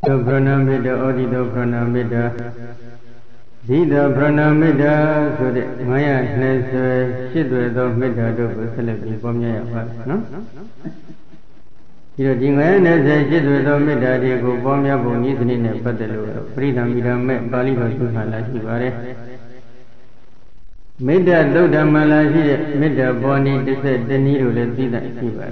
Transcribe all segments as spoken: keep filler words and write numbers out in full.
Pranamida Odito Pranamida Dita Pranamida Sudi Maya Nese Shidwedo Mida Dobu Selebi Pomya no? You know, Maya Nese Shidwedo Mida Digo Pomya Bonisni Padelu Pridamida Met Bali Vasula Shivare Mida Doda Malaji Mida Boni Dise Deniru Lezida Shivare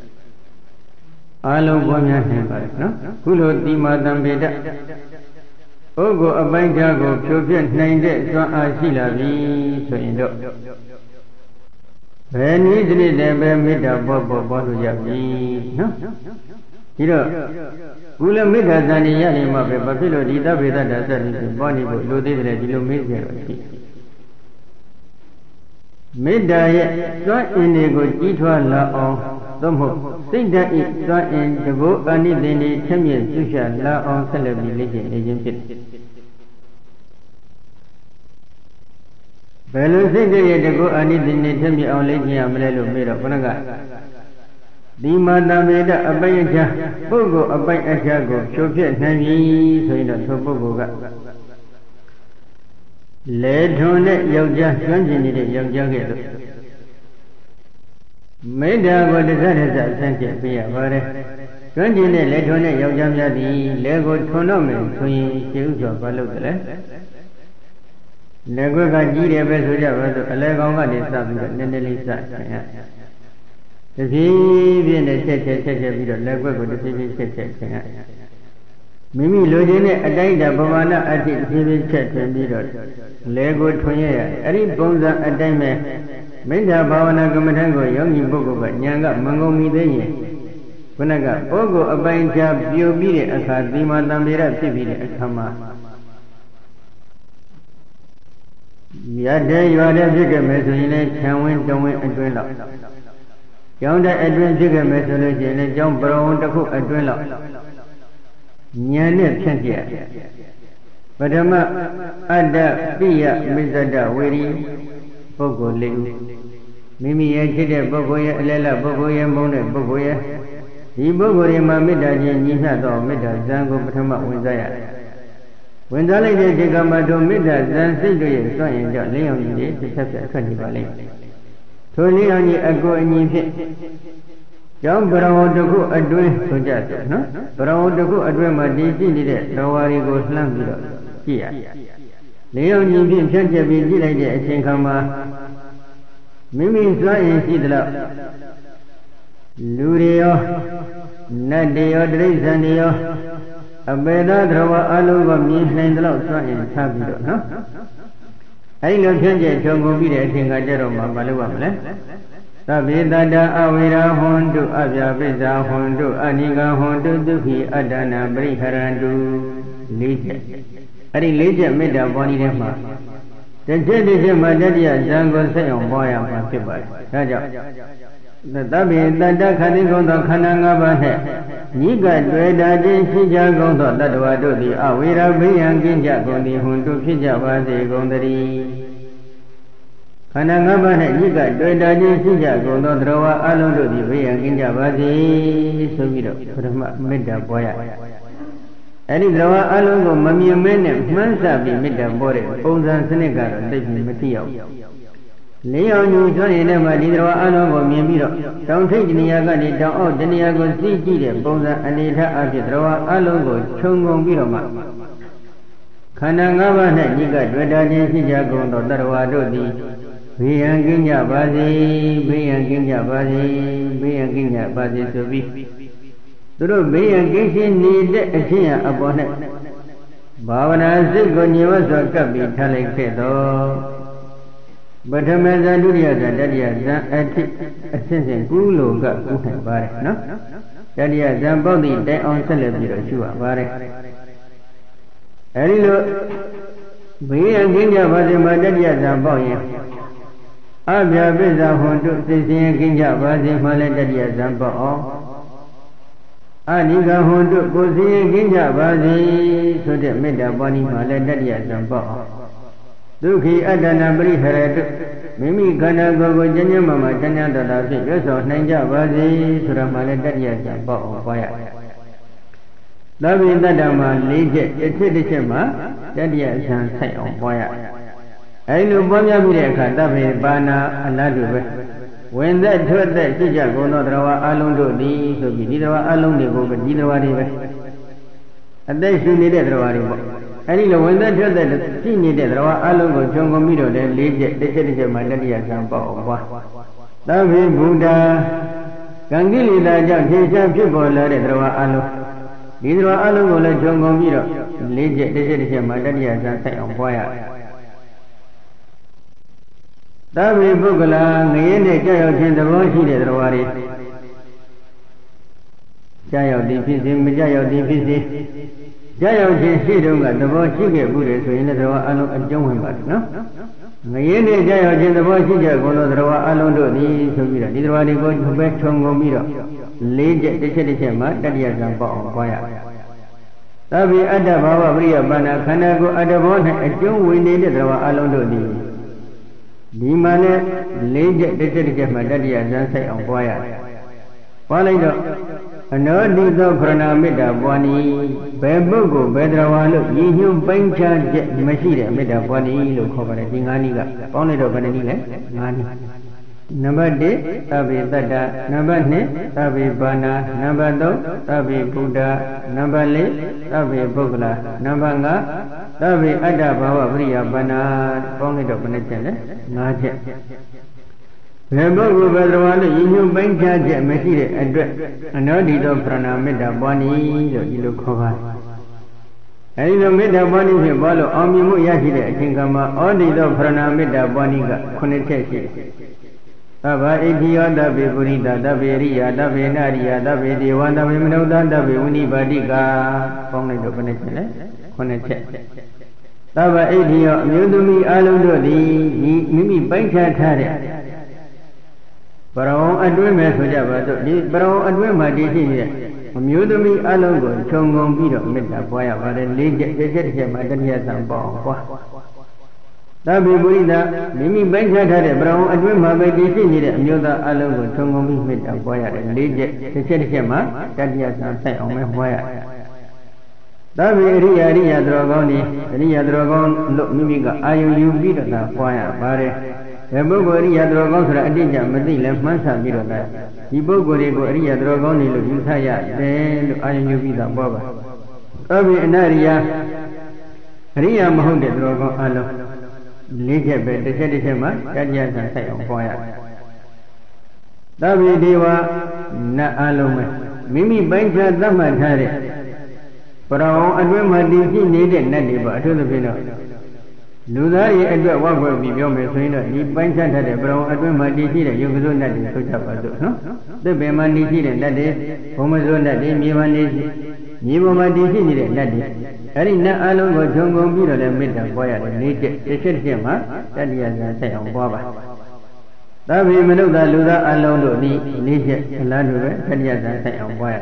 Alo Pomya Hembar, no? Kulo Dimadam Beda Ogo Abanjago, Chopian Ninde, Swan Ashilavi, so in do. When easily they made a bobo bottle yabi, no? You know, Gula Mida Zani Yanima, Papilo, Dita Veda, the Bonnie, Lodi, the Dilumizia. Mida yet, Swan Indigo, Itwa La on Somo, think that it's Swan in the book, and in the Champion, Susha La on celebration agency. Bello said to go and eat the native on Lady Amello made of Panaga. The Mada made a bayaja, Bogo, a bay a jago, Soviet Navy, so in a Toboga. Led on it, Yoja, Junjin, Yoja. Made a good design as sent be a very. Junjin, led on it, Yoja, the Lego Tonomen, so you choose of Balogale. Nego Gaji ever so ever, a legonga is something that Nelly sat. The Vivian said, Lego with the civil set. Mimi Lodine, a day that Bavana at the civil set and mirror. Lego Toya, Eri Bonza at Dime, Menda Bavana Gamatango, Young Bogo, Yanga, Mango Mide. Punaga, Bogo, a buying job, you beat it, a card, Bima Namira, Civil, a Kama. Yada you are the bigger message, can win, don't win, and dwindle up. Yonder Edwin bigger message, and a jump brown to cook and dwindle up. Nyana Chantia. But a ma Ada Pia, Mizada, Wiri, Bogo Liu. Mimi Yakida, Bogoya, Lela, Bogoya, Mona, Bogoya. The Bogorima Midaji, Nina, or Mida, Zango, Patama, Wizaya. When the lady take a matter Mida, then say to you, son, and Leon did to chapter twenty valley. To Leon, I go and you hit. Young Brown to go a dream to just, no? Brown to go a dream, a D C did it, no worry goes slam here. Leon, you didn't change a busy lady at Sinkama. Mimi is lying, see the love. Lurio, Nadio, Dresanio. A better drawer all over me, and the Lord and Tabido, no? I know change Jongo be a king at Jeroma Baluamle. Tabida Avira Hondu, Avia Beza Hondu, Aniga Hondu, Duhi, Adana, Briharandu, Legion. I think Legion made a bonny dema. The judge is my daddy, Zango say on boy and Pacific. The Tabi, the Dakanigo, the Kananga Niga, Dweda, Shijago, that was the Awira, and Ginjago, the Hundu Kijava, the Gondari. Kananga, Niga, Dweda, Shijago, the Drawa, Alo, the Way and Ginjava, the Sovido, Meda Boya. Any Drawa, Alo, Mammy, Men, Mansa, be Meda Bore, Bones and Senegal, David Mateo. Leon, you join them, I did Alo, Mimiro. Don't take the Yagani down, oh, the Niago, see, Bonza, and it had a draw, Alongo, Chongo, Biroma. Kanangava, Niga, Dweda, Sijago, Darwado, the Bianginja Bazi, Bianginja Bazi, Bianginja Bazi to be. Through Bianginja need a chair upon it. Bavana Zigo, you was a copy, Talek. But a man that do the other, that is a sense Gulo got good and barre, no? That is a body they on celebrity, you are barre. Hello, we and Ginja was in my daddy as a boy. Abia Beza Hondu, Sissy Ginja was in my daddy as a boy. Aniga Hondu, Bosi Ginja was so that made a bonny my daddy as a boy. Duki Adana Brihared, Mimi Gana Gogo Janya Mama Janya Dada, Yoso Nanja Bazi, Suramale Dadia, Bo Boya. Tapi tak ada mah lecet, lecet lecet mah jadi asan saya orang Ayo banyak bila kata tapi bana Allah tu ber. Wenda thot dah sejak kono terawa alung tu di, so di terawa alung ni bukan di terawa ni ber. Ada sini dia terawa ni ber. Ayo lo wenda thot dah sini dia terawa alung tu jangkau miro dia lecet, lecet lecet mah jadi asan orang Tapi Buddha Gangi lila jauh kisah people lari terawa alung. Di terawa alung tu le jangkau miro lecet, lecet lecet mah jadi asan saya orang Tapi bukanlah ngene jaya cinta bosi dia terwari. Jaya di visi, jaya di visi. Jaya cinta dong ada bosi ke bude so ini terwa alung ajung hebat, no? Ngene jaya cinta bosi je kono terwa alung do di sebira. Di terwari ko jumpa chongo mira. Leje dece dece mah tadiya sampai orang Tapi ada bawa beriya bana khana ko ada bona ajung wini dia terwa alung do di. Di mana lejek deket-deket mata dia jangan saya angkuaya. Walau itu, anda di tu kerana meda buani, bebuku bedrawalu, ini bangsa jet masih dia meda buani lu kau pada tinggal ni kan? Kau ni tu pada ni kan? Ngani. Nombor D, tapi tada. Nombor ni, tapi bana. Nombor tu, tapi Buddha. Nombor le, tapi bukla. Nombor nga, tapi ada bawa beriya bana. Kau ni tu pada jalan. Ngajak. Lepas berlalu, ini bangsa jet masih dia ada. Anda di tu pernah meda buani lu ilu khabar. Ini tu meda buani ni balu amimu ya sih dia. Cingkama, oh di tu pernah meda buani ka koneksi. Taba idiya dabe burida dabe riya dabe nariya dabe dewa dabe menaudan dabe unibadika. Kau ni tu koneksi, koneksi. Taba idiya myudumi alung tu di mimi bangsa thare. Berang adui mesra jawab tu di berang adui mati sini dia. Myudumi alung tu congong biru minta buaya pada lejek lejek dia macam dia sampai apa. Tapi burida mimi bangsa thare berang adui mati sini dia myuda alung tu congong biru minta buaya dan lejek lejek dia macam dia sampai orang buaya. Tapi riya riya drogong ni riya drogong luk mimi ka ayu yubi dah buaya bare. Ibu gori ya drogong sudah ada jam mesti lepas masa biru dah. Ibu gori gori ya drogong ni lu saya deh lu ayu yubi dah bawa. Tapi enariya riya mahu de drogong alu. Lejek be dece dece mah kajian saya orang Tapi dewa na alu mah mimi bangsa zaman hari. Perang adui mati sini deh nanti bah tu tu bina. Ludari adui waktu bibiau mesra ni bangsa thare perang adui mati sini yang tu nanti tu siapa tu, no? Tu beman ni sini nanti, pemuda nanti, miwan ni, miwan mati sini deh nanti. Hari na alu ko jongong biru le meda buaya le lejek lejek dia mah jadi ada saya orang bawa. Tapi menurut luda alu tu ni lejek lalu jadi ada saya orang buaya.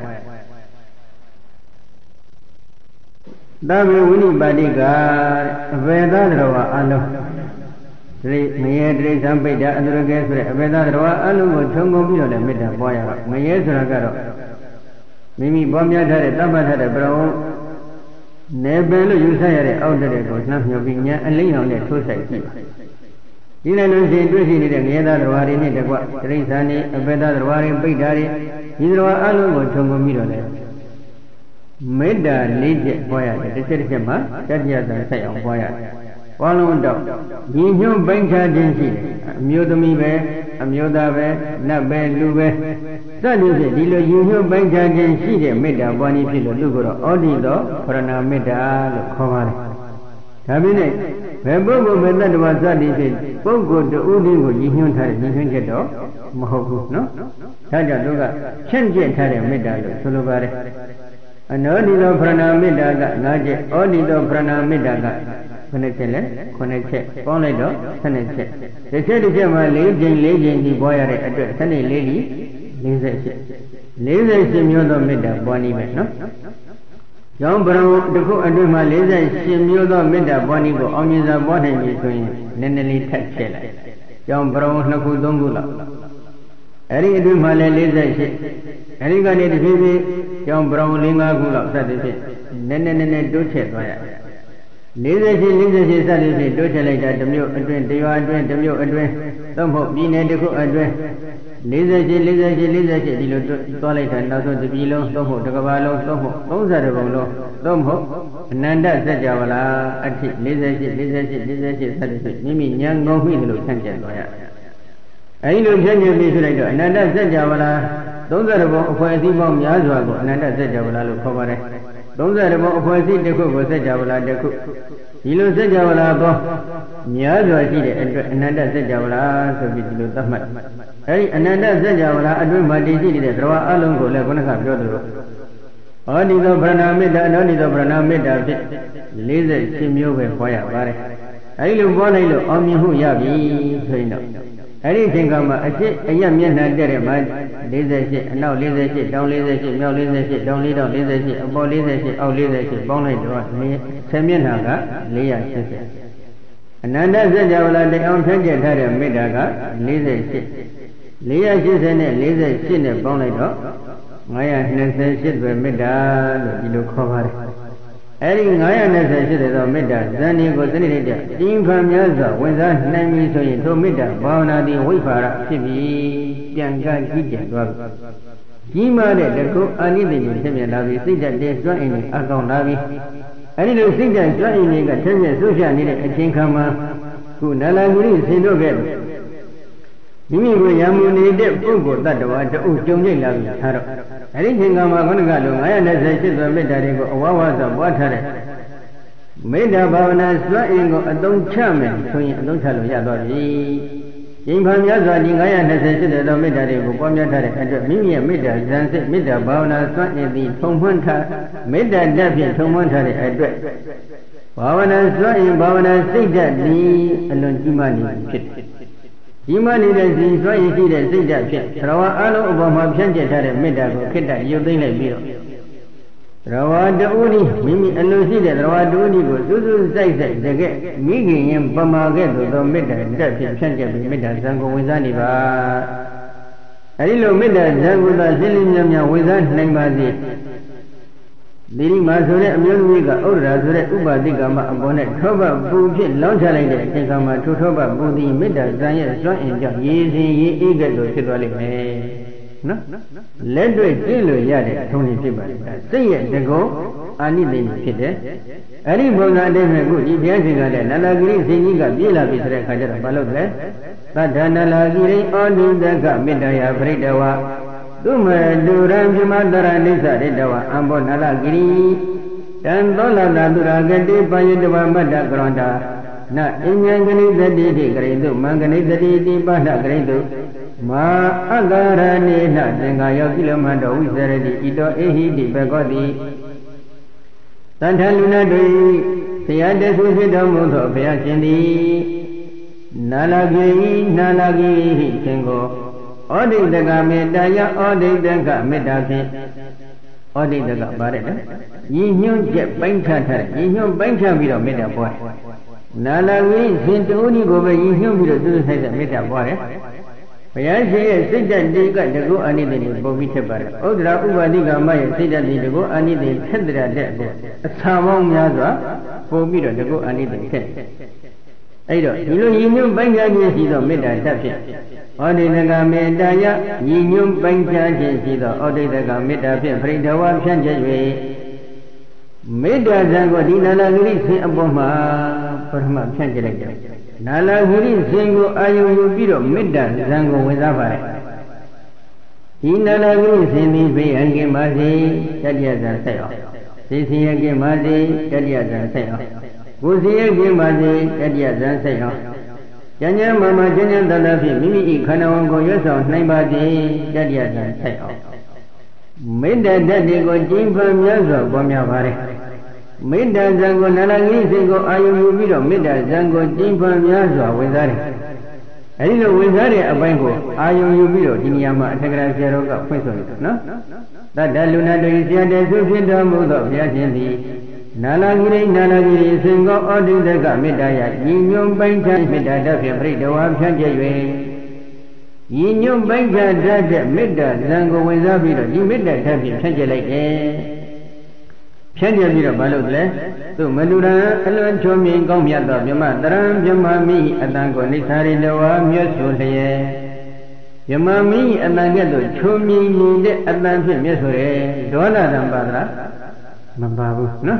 Tapi ini badika beda rawa alu. Jadi maya dari sampai dah antara kesure beda rawa alu ko jongong biru le meda buaya. Maya surah karo. Mimi bomnya thare tambah thare berang. Nebelu yusaya re audere ko nam yobinya alai orang le thosai ki. Ini lu si tu si ni de ngeda drawari ni dekwa trisa ni abeda drawari baidari ni drawar alu ko chongo mi ro le. Meda leje boya de tse ma tadiya da sai ang boya. Walong dau ni nyum bangsa jin si amyodami be amyoda be nat be lu be Satu je di lo yuhu bangsa jin si de meda bani phi lo lu ko ro odi lo prana meda lo khaw ba le. Tapi ni be pukkul be tat twa sati se pukkul tu din ko yi hyun thare yi hyun chet do ma hob bu no. Da jaw tu ka chet chet thare meda lo so lo ba le. Anodi lo prana meda ka na chet odi lo prana meda ka khone chet le khone chet pawn lai do thane chet. De chet de chet ma le jin le jin di boy ya de atwat thane le li forty-eight forty-eightမျိုးသောမေတ္တာပွားနည်းပဲနော်။ကျောင်းပရံတစ်ခုအတွင်းမှာforty-eightမျိုးသောမေတ္တာပွားနည်းကိုအောင်မြင်စွာပွားနိုင်ပြီဆိုရင်နည်းနည်းလေးထပ်ချက်လိုက်။ကျောင်းပရံနှစ်ခုသုံးခုလောက်။အဲဒီအတွင်းမှာလည်းforty-eight Eriga ni divi yang brown linga gula satu nene nene doce toya. Liza si liza si satu si doce lagi ada demi aduen dewa aduen demi aduen tomo bine deku aduen. Liza si liza si liza si di lo tola ikan naso di bilo tomo dekabalo tomo tongsa de bonglo tomo nanda saja wala ati liza si liza si liza si satu si mimi nyang ngong hui lo cangkir toya. Ayo cangkir ni sudah itu nanda saja wala tongsa de bong apa sih bong miaswa ko nanda saja wala lo khabar. Tongsa de bong apa sih deku ko saja wala deku. Bilo saja wala bo miaswa sih de nanda saja wala sebi bilo tamat. Hey, ananda saja wala adun mati sih de terwa alung ko le kena kap jodoh. Adi to pranamita, adi to pranamita fit. Liza simyo be khoya bare. Ayo lo boleh lo omihu ya bi soino. Hari tingkama aje ayam yang nanti ma liza si, anau liza si, dong liza si, miao liza si, dong liza liza si, abo liza si, au liza si, boleh doa ni sembilan naga liya si. Ananda saja wala de om saja thare mita ka liza si. Liya si sene liza si ne boleh doa. Ngaya nasi si be mita lo dilo khabar. Hari ngaya nasi si de mita zani ko seni dia. Tingkam biasa wasa nami soye to mita bauna di wifara si bi piangga kita doa. Jima de deku ani de ni sembilan labi sejak de suan ini akau labi. Hari lo sejak suan ini kat sembilan sosial ni de tingkama ku nalaguri sendo ke. Ini ko yamu ni de pukul tak doa tu ujungnya labi harap. Hari tingkama kan kalau ngaya nasi si to mita de ko awawa sa buat hari. Mita bauna suan ini ko adong came soye adong calo ya doa ni. Jimpa biasa di ngaya nasi si to mita de ko pamya thare ada mimi mita zanse mita bauna suan ini thongman thar mita dapi thongman thare ada. Bawana suan ini bawana sejak di alun jimani fit. Jimani dan si suan ini tidak sejak fit. Rawa alu ubama pianje thare mita ko kita yudin le biro. Rawa dauni mimi alu si de rawa dauni ko susu sai sai dege migi yang pamagai tu to mita dapi pianje mita sangko wizani ba. Hari lo mita sangko ta silimnya mya wizan nai bazi. Diri masuk ambil mereka orang surat ubah tiga mak abonet coba bukit launch lagi deh jika mak tu coba bukti meda saya soal yang ye si ye ikat tu situasi ni, no, lepas itu lo ya deh thoni tiba, saya jago ani deh kita, hari bukan deh aku di biasa kita nalagiri sini kita bila bisa kerja balok deh, tak nalagiri anu jaga meda ya beridawa. Tuma duran cuma daran desa di dawa ambon nalagiri dan tolak natural gede payu dewa mada keronda. Nah ini geni jadi di kerindu, mangani jadi di pada kerindu. Ma agarane nak dengayo kilometer wisara di itu ehi di begodi. Tantan luna doi tiada susi damu to biar sini. Nalagiri nalagiri cenggo. Odi daga meda ya odi daga meda si odi daga baret dah. Yinyun je bangsa thar, yinyun bangsa biro meda boy. Nalagi sintu ni go be yinyun biro tu sai meda boy. Bayar saya sejak dia dagu ani deni bobi tebar. Odra ubadi gama ya sejak dia dagu ani deni cedera dek bo. Samang miasa bobi dagu ani deni ced. Ayo, dulu yinyun bangsa ni si do meda tapi. Odi daga meda ya yinyum bangsa si do odi daga meda pin peridawa pian jwe meda zango di nalagiri si aboma perma pian jle nalagiri singo ayu yu biro meda zango weza bare di nalagiri sini be ange masi tadiya zan sayo sisi ange masi tadiya zan sayo kusi ange masi tadiya zan sayo Jangan mama jangan tetapi mimi ikhana wangko yosau naibati jadi ada saya. Meda jadi ko jimpa miasa bomnya bare. Meda zango nalangi sego ayu yubiro meda zango jimpa miasa wezare. Hari lo wezare apa yang ko ayu yubiro di niyama segera seroga peson, no? Tada luna do isiade sufin damu do biasa di. Nalagiri nalagiri singgo odi daga meda ya yinyum bangsa meda da fi peridawa pian jwe ညွတ်ပိုက်ကြတတ်တဲ့မေတ္တာဇံကိုဝင်စားပြီးတော့ဒီမေတ္တာဓာတ်ဖြင့်ဖြန့်ကျက်လိုက်တယ်ဖြန့်ကျက်ပြီးတော့ဘာလို့လဲသူမလူရန်အလွန်ချုံမြင်ကောင်းမြတ်သောမြမတရံမြမမိအတန်ကိုနိစ္စာရိတဝါမြတ်ဆိုလျက်မြမမိအတန်ကဲ့သို့ချုံမြင်နေတဲ့အတန်ဖြင့်မြတ်ဆိုတယ်ဒေါလတံပါဒလားမပါဘူးနော်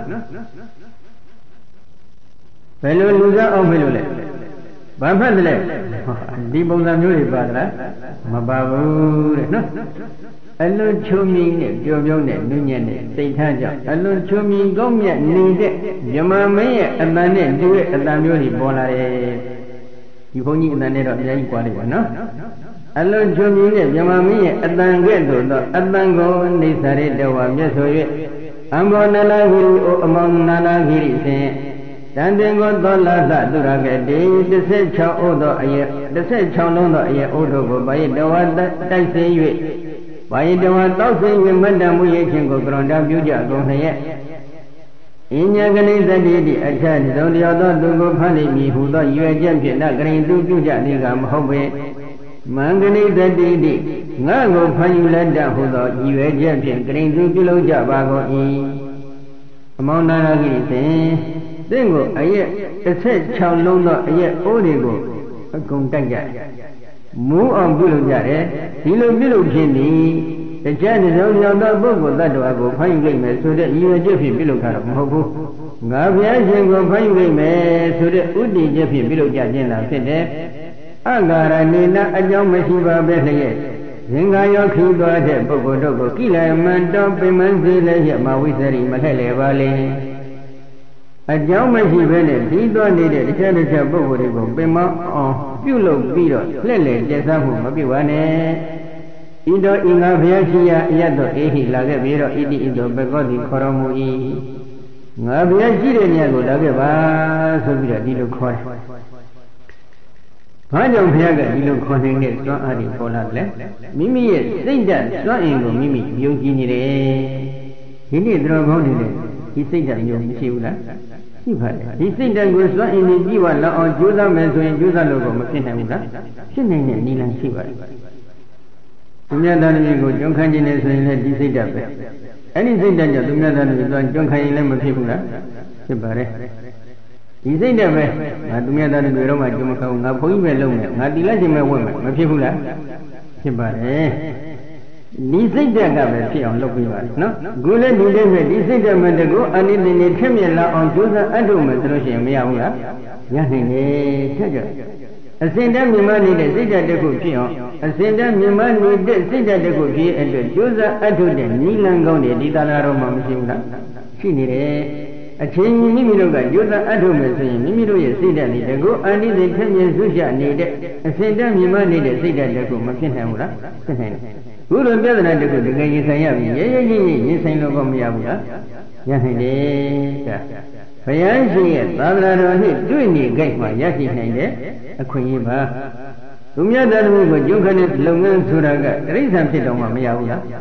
ဘယ်လိုလူစားအောင်မေးလို့လဲဘာမှတ်တယ်လဲဒီပုံစံမျိုးတွေပါသလားမပါဘူးတဲ့နော်အလွန်ချုံမြင်နဲ့ပျော်ပျောင်းတဲ့နုညံ့တဲ့စိတ်ထားကြောင့်အလွန်ချုံမြင်ကောင်းမြတ်နေတဲ့မြမမင်းရဲ့အတန်နဲ့တူတဲ့အတန်မျိုးတွေပေါ်လာတယ်ဒီဘုန်းကြီးအတန်နဲ့တော့အများကြီးကွာလိမ့်ပါနော်အလွန်ချုံမြင်တဲ့မြမမင်းရဲ့အတန်ကဲ့သို့သောအတန်ကိုနေစာရတဝမြတ်ဆို၍အမ္ဘောနလာဂိရိအိုအမောင်နာလာဂိရိဖြင့်တန်တင်ကိုသောလာသသူရကတိတစ်ဆက်ချောင်းအိုးသောအယေတစ်ဆက်ချောင်းလုံးသောအယေအိုးတို့ကိုဘာယတဝတိုက်စေ၍ဘာယတဝတောက်စေ၍မတ္တမှုရဲ့ခြင်းကိုကရွန်တာပြုကြကုန်လျက်အင်းညာကလေးသတိတိအထက်သုံးတရားသောသူကိုဖန်လိမည်ဟူသောရွယ်ချက်ဖြင့်နဂရင်သူပြုကြသည်ကမဟုတ်ပေမင်္ဂလိတတိတိငါကိုဖန်ယူလက်တဟူသောရွယ်ချက်ဖြင့်ဂရင်သူပြုလုပ်ကြပါကုန်၏အမောင်နာရဂိသင်သင်ကိုအရက်တစ်ဆက်ချောင်းလုံးသောအရက်အိုးတွေကိုအကုန်တိုက်ကြမူးအောင်ပြုလုပ်ကြတယ်ဒီလိုပြုလုပ်ခြင်းသည်တရားတစ်စုံရောက်သောပုဂ္ဂိုလ်တ attva ကိုဖန်ယူလိုက်မယ်ဆိုတဲ့ရည်ရွယ်ချက်ဖြင့်ပြုလုပ်တာတော့မဟုတ်ဘူးငါဘုရားရှင်ကိုဖန်ယူလိုက်မယ်ဆိုတဲ့ဥတည်ချက်ဖြင့်ပြုလုပ်ကြခြင်းသာဖြစ်တယ်အဂါရဏိနအကြောင်းမရှိပါပဲလျက်ရင်္ဂါယောခီးသွားတဲ့ပုဂ္ဂိုလ်တို့ကိုကိလေမန္တောပိမန်းစေလည်းရမဝိသရိမလှည့်လေပါလေအကြောင်းမရှိဘဲနဲ့ဒီသွားနေတဲ့တခြားတခြားပုဂ္ဂိုလ်တွေကိုပင်မအောင်ပြုလုပ်ပြီးတော့လှည့်လေကျက်စားမှုမပြုပါနဲ့ဤတော့ဤငါဘုရားရှိရာအရတ်တော်အေဟိလာခဲ့ပြီးတော့ဣတိဣတောဘကောတိခေါ်တော်မူ၏ငါဘုရားရှိတဲ့ညကိုလာခဲ့ပါဆိုပြီးတော့ဒီလိုခေါ်တယ်ဘာကြောင့်ဘုရားကဒီလိုခေါ်နေတဲ့စွမ်းအားတွေပေါ်လာတယ်မိမိရဲ့စိတ်ဓာတ်စွမ်းအင်ကိုမိမိယုံကြည်နေတယ်ဒီနေ့တော်ကောင်းနေတဲ့ဒီစိတ်ဓာတ်ယုံမရှိဘူးလားရှိပါတယ်ဒီစိတ်ဓာတ်ကိုစွမ်းအင်ကြီးကြီးဝလောက်အောင်ကြိုးစားမယ်ဆိုရင်ကြိုးစားလို့တော့မဖြစ်နိုင်ဘူးလားဖြစ်နိုင်တဲ့နည်းလမ်းရှိပါတယ်သူမြတ်သားသမီးကိုကျွမ်းခံခြင်းနဲ့ဆိုရင်လည်းဒီစိတ်ဓာတ်ပဲအဲ့ဒီစိတ်ဓာတ်ကြောင့်သူမြတ်သားသမီးသွားကျွမ်းခံရင်လည်းမဖြစ်ဘူးလားဖြစ်ပါတယ်ဒီစိတ်နဲ့ပဲငါသူမြတ်သားသမီးတော့မှကျွမ်းမခံဘူးငါဘုန်းကြီးပဲလုပ်မယ်ငါတီလိုက်ခြင်းပဲဝတ်မယ်မဖြစ်ဘူးလားဖြစ်ပါတယ်ဒီစိတ်ဓာတ်ကပဲဖြစ်အောင်လုပ်ပေးပါနော်ခုလည်းဒီလေးပဲဒီစိတ်ဓာတ်မှတကူအနိတိနေထက်မြက်လာအောင်ကြိုးစားအထုမယ်ဆိုလို့ရှိရင်မရဘူးလားရနိုင်တယ်ထက်ကြအစဉ်တည်းမြင်မနေတဲ့စိတ်ဓာတ်တစ်ခုဖြစ်အောင်အစဉ်တည်းမြင်မနေတဲ့စိတ်ဓာတ်တစ်ခုဖြစ်အတွက်ကြိုးစားအထုတဲ့နိလန်ကောင်းတွေဒီသာလာတော်မှာမရှိဘူးလားရှိနေတယ်အချင်းမိမိတို့ကကြိုးစားအထုမယ်ဆိုရင်မိမိတို့ရဲ့စိတ်ဓာတ်တွေတကူအနိတိထက်မြက်ဆုရှနေတဲ့အစဉ်တည်းမြင်မနေတဲ့စိတ်ဓာတ်တစ်ခုမဖြစ်နိုင်ဘူးလားဖြစ်နိုင်တယ်ခုလိုပြဿနာတစ်ခုတကယ်ရင်ဆိုင်ရပြီရဲရဲကြီးကြီးရင်ဆိုင်လို့ကောမရဘူးလားရနိုင်တယ်ကဘုရားရှင်ရဲ့သာသနာတော်နှင့်တွေ့နေကြိုက်မှရရှိနိုင်တဲ့အခွင့်အရေးပါသူမြတ်တော်မူကိုကျုပ်ခနဲ့လုပ်ငန်းဆိုတာကတိရစ္ဆာန်ဖြစ်တော့မှမရဘူးလားဟမ်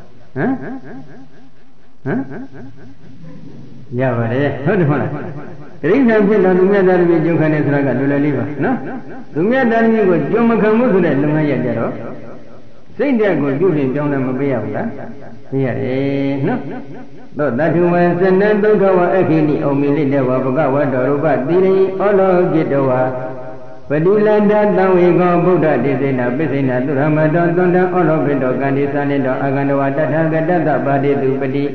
ဟမ်ရပါတယ်ဟုတ်တယ်မဟုတ်လားတိရစ္ဆာန်ဖြစ်တော့သူမြတ်တော်မူကျုပ်ခနဲ့ဆိုတာကလွယ်လွယ်လေးပါနော်သူမြတ်တော်မူကိုကျုံမခံမှုဆိုတဲ့လုပ်ငန်းရကြတော့စိတ်ဓာတ်ကိုပြုပြင်ပြောင်းလဲမပေးရဘူးလားပေးရတယ်နော်သောတထုဝေသနသုခဝအခိနိဩမိလိတဝဘဂဝတ္တရူပတိရိဩလောကိတဝပတိလန္တသံဝေကောဗုဒ္ဓတိစေနာပိစေနာသူရမတောသွန္တဩလောကိတောကန္တိသနိတောအာဂန္တဝတထာဂတတပါတိတုပတိ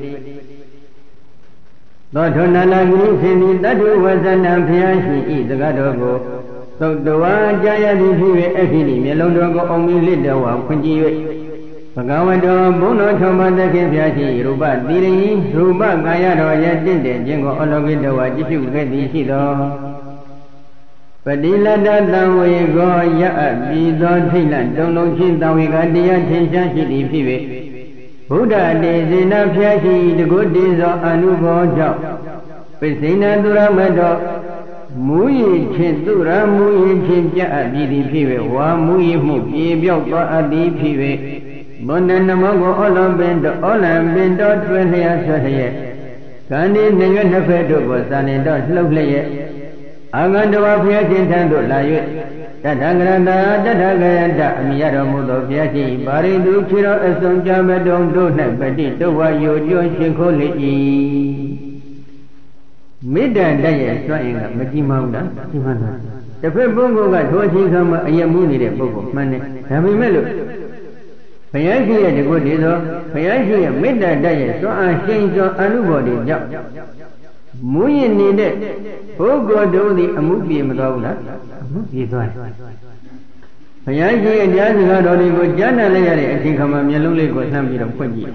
သောထုနာနာဂိစေနိတထုဝဇနံဖျားရှိဤစကားတော်ကိုသုတ်တော်ကြာရသည်ဖြစ်၍အခိနိမျက်လုံးတော်ကိုအောင်မိလိတဝဖွင့်ကြည့်၍ဘဂဝတောဘုန်းတော်ထောမသခင်ဖျားရှိရူပတိရိရူပကာယတော်ရဲ့တင့်တယ်ခြင်းကိုအလောကိတဝကြည့်ရှုခဲ့သည်ရှိသောပတိလတ္တသံဝေကောရအပ်ပြီးသောထိတ်လန့်တုံလုံးချင်းသံဝေကတရားထင်ရှားရှိသည်ဖြစ်၍ဘုဒ္ဓတေစေနာဖျားရှိတကုတ္တိသောအနုဘောကြောင့်ပိစိဏသူရမတော်မူရည်ချင်းသူရမူရည်ချင်းပြအပ်ပြီးသည်ဖြစ်၍ဝါမူရည်မှုပြေပြောက်သွားအပ်သည်ဖြစ်၍ဘုန္နနမောကိုဩလံပင်တော်ဩလံပင်တော်တွင်လျက်ဆွဲလျက်ကံဒီနေရွနှစ်ဖက်တို့ကိုစာနေတော်လှုပ်လျက်အာဂန္တဝဘုရားရှင်ထံသို့လာ၍ Tatagrata Tatagayanta Amiyaramudo Fiati Paridu Chiro Asonjama Dondo Napati Towa Yojo Shikoli Mida Daya Swayanga Majimanda Simana The Pebungo got Hoshikama Ayamuni de Bogo Mane Hamimelo Payashi the good is Payashi Mida Daya so I change your anubody job Muy needed Bogo do the Amubi Madonna Amubi Payashi and Yazga Jana Layari I think I'm a Meluli was Nambi of Koji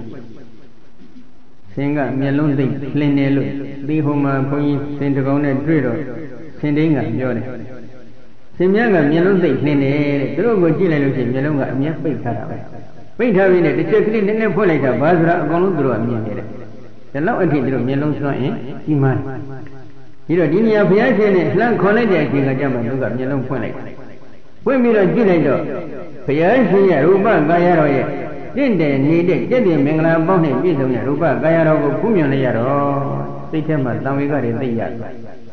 Singa Melunzi Plinelu The Homa Poi Saint Gona Drido Sendinga Jore Simyanga Melunzi Pline Drogo Gila Melunga Mia Pita Pita Vine the Chekri in the Polita Basra Gondro Amir The law of Melunga in Iman Hirodinia Piachi Islam College I think I jump and look at Melun Polite When we are Gila Piachi Ruba Gayaro Didn't they need it? Did they make a bone in Bison Ruba Gayaro Pumian Yaro? They tell me that we got it the yard.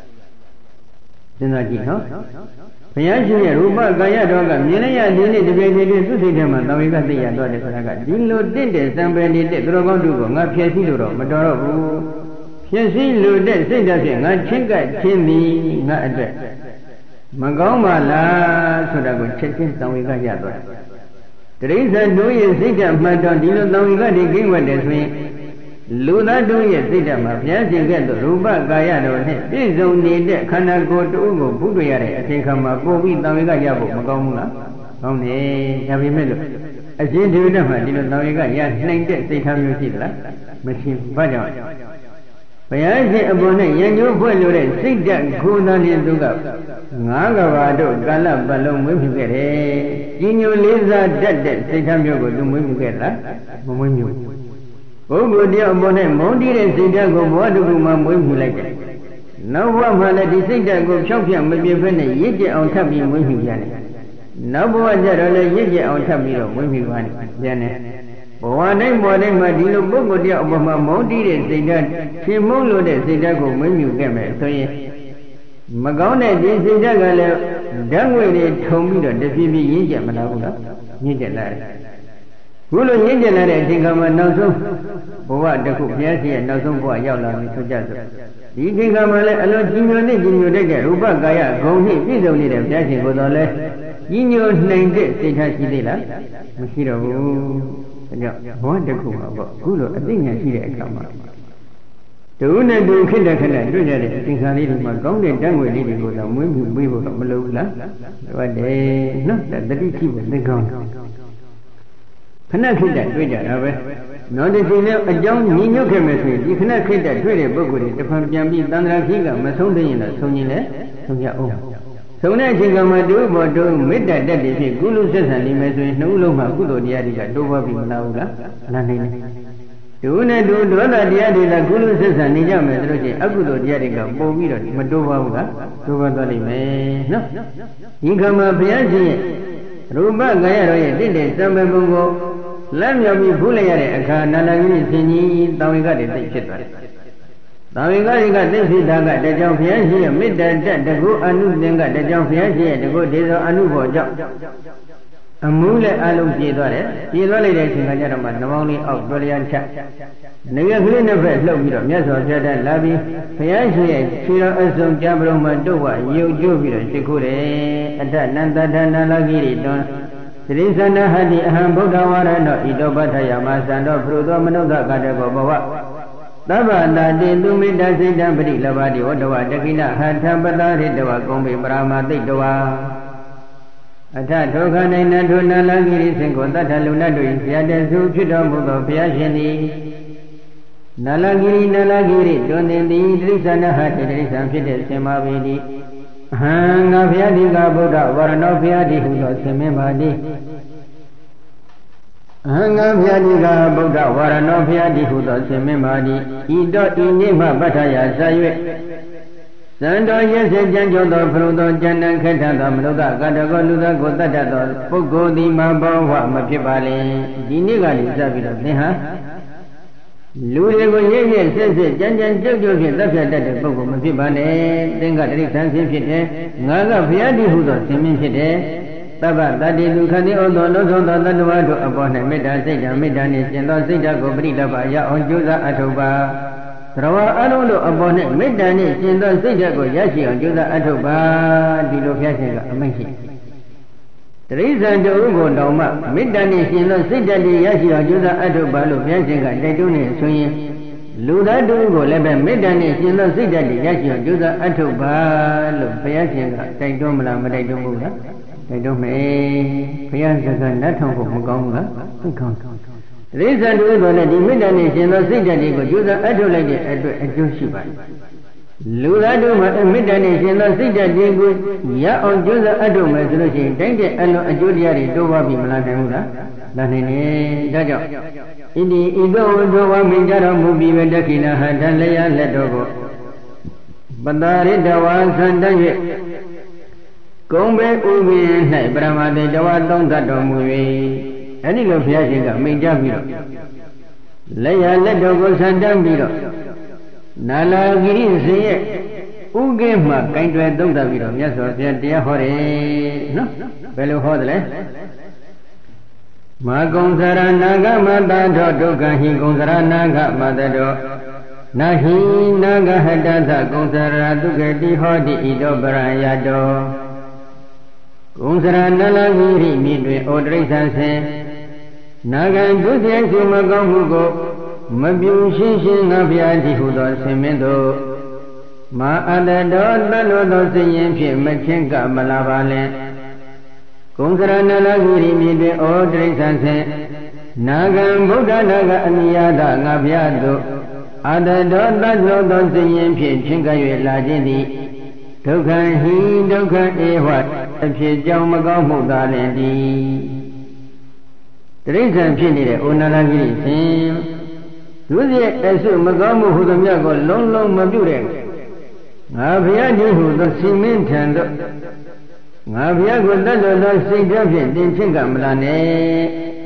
Then I did not. Piachi Ruba Gayaro, Milaya did it to see them and we got the yard. Dilo did it, somebody did Drogon to go, not Piaci, Maduro. Piaci Ludet, say that thing, I think I chimney, not address. Magoma la, so that we check in, we got yard. There is a do you sit up, Madon, you know, got the game with this way. Luna do you sit up, yes, you get the Ruba Gayado, this don't need it, can I go to Ugo, Puduare, I think I'm a go with Navigayabu, Magomuna. Only, have you met it? I see you know, I didn't know you got yes, named it, they come you see that. Machine Bajan. Payashi upon it, you put your sit that cool on his lookup. Nagavado, Gala, Balloon, women get it. In your Liza, dead, say time you go to women get that. When you oh, good dear Bonnet, Mondi and Sindago, what do you want women like it? No one will let the Sindago champion may be a friend, Yiji on Tabi women Janet. No one that only Yiji on Tabi of women Janet. One name, one name, my dear Bogo, dear Obama, Mondi and Sindago, she moonload and Sindago when you get me. So, yes. Magone, this is a done with it, told me that the P B Yija Manauda, Yija. Hulu Yija, I think I'm a nozo. What the Kupiasi and nozo for Yala to Jazo. You think I'm a lot Jimmy, you take a Ruba Gaya, go here, you don't need a dashing with all that. You know, name this, say Hashidilla. Mashiro, what the Kuma, Gulu, I think I see that come out. Do not do Kinderkana, do that, things are leading my gone done with it with a women we will come below. What they not that the keep the ground. Cannot hit that with that, not if you know a young Nino chemistry, you cannot hit that with a book with it from Jambi, Dandra Higa, Masonina, Sonile, Sonia O. So now I think I'm a do, but do midnight that is Gulu says and Limas, no Loma, Gulu, the Adiga, Dova Bimauga, Lanina. Do not do the other Diadi, Gulu says and Nija Medroji, Agudo Diadiga, Bovira, Madova, Dova me. No, you come up here, Ruba Gayaro, did it, some Bungo, Lamia Bulaya, Nalagini, Sini, Tawiga, et cetera. Tawiga got this is Daga, the John Fianchi, midnight, the go Anu Denga, the John Fianchi, the go Dezo Anubo job. A mule alu Jidore, Jidole, Singajarama, Namoni of Brilliant Chat. Negative never look at Yaso Jada Labi, Fianchi, Chira Asum Jabro Mandova, you Jubila, Shikure, and that Nanda Nalagiri don. Trisana Hadi Hambodawara, no Idobata Yamasa, no Prudo Manoga Gadagoba. Tabana did do me does it and pretty lavadi, Ottawa, Dakina, had Tambala, Hidawa, Gombe, Brahma, Didawa. Atatoka Natu Nalagiri, Sinkota Luna, Yada Zuchidom, Piashini Nalagiri, Nalagiri, don't indeed, Trisana had it, some fitted Semavidi. Hang of Yadiga Buddha, Varanopia, who was Semavadi. Hangam Yadiga Buddha, Varanopia, who was Semavadi. He dot in Nima Bataya Sayu. Sando yes, Janjo, Frudo, Janan Kata, Muda, Gadago, Luda, Gotata, Pogo, the Mabo, Mapipali, Diniga, Zabida, Neha. လူတွေကိုရည့်ရည့်ဆက်ဆက်ကြမ်းကြမ်းကြုတ်ကြုတ်ဖြင့်တပ်ဖြတ်တတ်တဲ့ပုဂ္ဂိုလ်မဖြစ်ပါနဲ့သင်္ကတိဋ္ဌာန်ဖြစ်တယ်ငါကဘုရားတည်ဟုသောသင်္မင်းဖြစ်တယ်သဗ္ဗတတ္တိဒုက္ခတိဩသောလုံးစုံသောတတ္တဝါတို့အပေါ်၌မေတ္တာစိတ်ဓာတ်မေတ္တာနှင့်ရှင်သောစိတ်ဓာတ်ကိုပရိလပ္ပရအောင်ကြိုးစားအထောက်ပါသရဝအလုံးတို့အပေါ်၌မေတ္တာနှင့်ရှင်သောစိတ်ဓာတ်ကိုရရှိအောင်ကြိုးစားအထောက်ပါဒီလိုဘုရားရှင်ကအမိန့်ရှိတရိစ္ဆာန်တို့ကိုတောင်မှမေတ္တာနှင့်ရှင်သောစိတ်ဓာတ်တွေရရှိအောင်ကြိုးစားအထောက်ပါလို့ဘုရားရှင်ကတိုက်တွန်းနေဆိုရင်လူသားတို့ကိုလည်းပဲမေတ္တာနဲ့ရှင်သောစိတ်ဓာတ်တွေရရှိအောင်ကြိုးစားအထောက်ပါလို့ဘုရားရှင်ကတိုက်တွန်းမလားမတိုက်တွန်းဘူးလားတိုက်တွန်းမယ်ဘုရားစကားနတ်ထောင်ဖို့မကောင်းဘူးလားဟုတ်ကောင်းတိရစ္ဆာန်တို့ကိုလည်းဒီမေတ္တာနဲ့ရှင်သောစိတ်ဓာတ်တွေကိုကြိုးစားအထောက်လိုက်တဲ့အတွက်အကျိုးရှိပါတယ်လူသားတို့မှာမေတ္တာနဲ့ရှင်သောစိတ်ဓာတ်တွေကိုရအောင်ကြိုးစားအထောက်မယ်ဆိုလို့ရှိရင်တိုင်းတဲ့အလုံးအကျိုးတရားတွေတိုးပွားပြီးမလာနိုင်ဘူးလားလာနိုင်တယ်ဒါကြောင့်ဣတိဣသောဝတ္တဝမိန်ကြတော်မူပြီးပဲတခိနာဟတံလျာလက်တော်ကိုပတာရိတဝါသံတံ၍ကုံပဲဥပင်း၌ပရမတေတဝါသုံးသတ်တော်မူ၍အဲ့ဒီလိုဘုရားရှင်ကမိန်ကြပြီးတော့လက်ရလက်တော်ကိုဆံတန်းပြီးတော့နာလာဂိရိစေရဲ့ဥကင်းမှကင်တွယ်သုံးသတ်ပြီးတော့မြတ်စွာဘုရားတရားဟောတယ်နော်ဘယ်လိုဟောသလဲမာကုံစရနာဂမတတောဒုက္ခဟိကုံစရနာဂမတတောနာဟိနာဂဟတသကုံစရဒုက္ခတိဟောတိဣတောပရယတောကုံစရနလဂိရိမိတွင်ဩတရိစ္ဆာန်ဆင်နာဂံဒုစရိုက်စုမကောင်းမှုကိုမပြုရှင်းရှင်းငါဘုရားတိဟုသောဆင်မင်းတို့မာအတတောတလွတ်သောစိတ်ရင်ဖြင့်မချင်းကမလာပါလဲကုံစရဏလဂိရိမြေတွင်ဩတရိစ္ဆာန်ဆင်နာဂံဗုဒ္ဓနာဂအနိယတငါဘုရားတို့အတတောတတ်သောသောစိတ်ရင်ဖြင့်ချင်းက၍လာခြင်းသည်ဒုက္ခဟိဒုက္ခဧဝအဖြစ်ကြောင့်မကောင်းမှုသာလင်သည်တရိစ္ဆာန်ဖြစ်နေတဲ့ဩနာလဂိရိရှင်သူရဲ့အဆုမကောင်းမှုဟူသည်များကိုလုံးလုံးမပြုတဲ့ငါဘုရားကြီးဟူသောစီမင်းထံသို့ငါဘုရားကိုတတ်တော်သောစိတ်ဓာတ်ဖြင့်တင်ချင်းကမလာနဲ့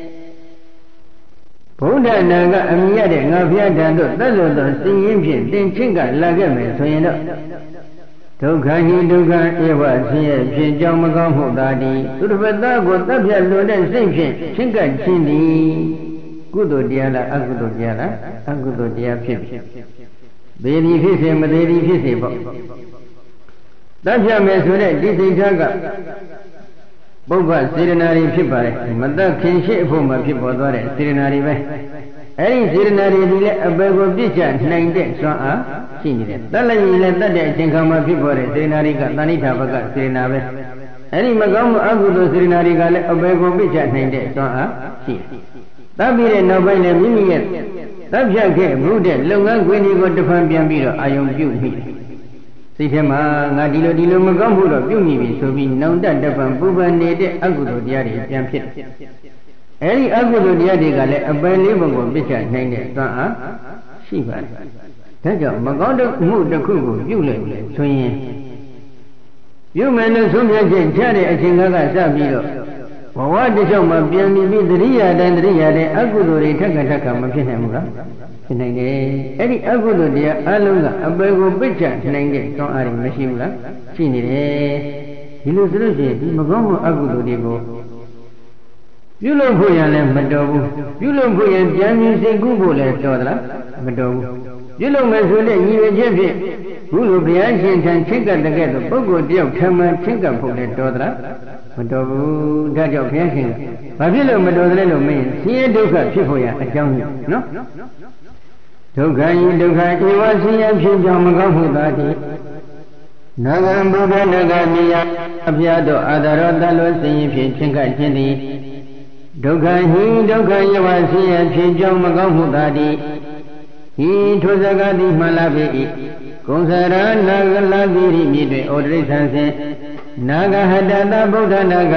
ဗုဒ္ဓနာကအမြင်ရတဲ့ငါဘုရားတန်တို့တတ်တော်သောစိတ်ရင်းဖြင့်တင်ချင်းကလာခဲ့မယ်ဆိုရင်တော့ဒုက္ခဟိဒုက္ခဧဝဆင်းရဲဖြင့်ကြောင့်မကောင်းမှုသာသည်သူတစ်ပတ်သားကိုတပ်ဖြတ်လွန်တဲ့စိတ်ဖြင့်ချင်းကချင်းသည်ကုသိုလ်တရားလားအကုသိုလ်တရားလားအကုသိုလ်တရားဖြစ်ဖြစ်သေသည်ဖြစ်စေမသေးသည်ဖြစ်စေပေါ့တတ်ဖြတ်မယ်ဆိုတဲ့ဒီစိတ်ဓာတ်ကပုဗ္ဗစေရနာတွေဖြစ်ပါတယ်မတတ်ခင်ရှိအဖို့မှဖြစ်ပေါ်သွားတဲ့စေရနာတွေပဲအဲ့ဒီစေရနာတွေဒီလည်းအပေကိုပြစ်ချနိုင်တဲ့စွမ်းအားရှိနေတယ်တတ်လိုက်ရင်လည်းတတ်တဲ့အချိန်ခါမှာဖြစ်ပေါ်တဲ့စေရနာတွေကတဏိဋ္ဌာဘကစေရနာပဲအဲ့ဒီမကောင်းမှုအကုသိုလ်စေရနာတွေကလည်းအပေကိုပြစ်ချနိုင်တဲ့စွမ်းအားရှိတယ်တတ်ပြီးတဲ့နောက်ပိုင်းလည်းမိမိရဲ့တပ်ဖြတ်ခဲ့မှုတဲ့လုပ်ငန်းခွင်တွေကိုတဖန်ပြန်ပြီးတော့အာယုံပြုမိတယ်စိတ်ထဲမှာငါဒီလိုဒီလိုမကောင်းမှုတော့ပြုမိပြီဆိုပြီးနောင်တတပံပူပန်နေတဲ့အကုသိုလ်တရားတွေပြန်ဖြစ်အဲဒီအကုသိုလ်တရားတွေကလည်းအပယ်လေးပုံကိုပြစ်ချနိုင်တဲ့သွမ်းအားရှိပါတယ်ဒါကြောင့်မကောင်းတဲ့မှုတစ်ခုကိုပြုလိုက်လေဆိုရင်ပြုမယ်လို့ဆုံးဖြတ်ချက်ချတဲ့အချိန်ကစပြီးတော့ဘဝတစ်လျှောက်မှာပြန်ပြီးပြီးတရိယာတိုင်းတရိယာတိုင်းအကုသိုလ်တွေထက်ကထက်ကမဖြစ်နိုင်ဘူးလားဖြစ်နိုင်တယ်အဲ့ဒီအကုသိုလ်တရားအလုံးကအပေကိုပိတ်ချနိုင်တဲ့တောင်းအားတွေမရှိဘူးလားရှိနေတယ်ဒီလိုဆိုလို့ရှိရင်ဒီမကောင်းမှုအကုသိုလ်တွေကိုပြုလုပ်ဖို့ရလည်းမတော်ဘူးပြုလုပ်ဖို့ရင်ပြန်ပြီးစိတ်ကူးဖို့လည်းတော်သလားမတော်ဘူးပြုလုပ်မယ်ဆိုတဲ့ရည်ရွယ်ချက်ဖြင့်ဘုလိုဘုရားရှင်ထံချင့်ကပ်တဲ့ကဲ့သို့ပုဂ္ဂိုလ်တယောက်ထမှန်ချင့်ကပ်ဖို့လည်းတော်သလားမတော်ဘူးဒါကြောင့်ဘုရားရှင်ဘာဖြစ်လို့မတော်သလဲလို့မေးရင်ဆင်းရဲဒုက္ခဖြစ်ဖို့ရအကြောင်းကြီးနော်ဒုက္ခဤဒုက္ခဧဝဆင်းရဲဖြစ်ကြောင်းမကောင်းမှုသာတိနာဂံဘုဒ္ဓနာဂနိယအပြာတို့အာသာရောတလို့ဆင်းရဲဖြစ်ချင်းကခြင်းသည်ဒုက္ခဟိဒုက္ခဧဝဆင်းရဲဖြစ်ကြောင်းမကောင်းမှုသာတိဟိထိုစကားသည်မှန်လာပေ၏ကုံစရနာဂလာတိရိမြစ်တွင်ဩတရိစ္ဆာန်ဆင်နာဂဟတတဗုဒ္ဓနာဂ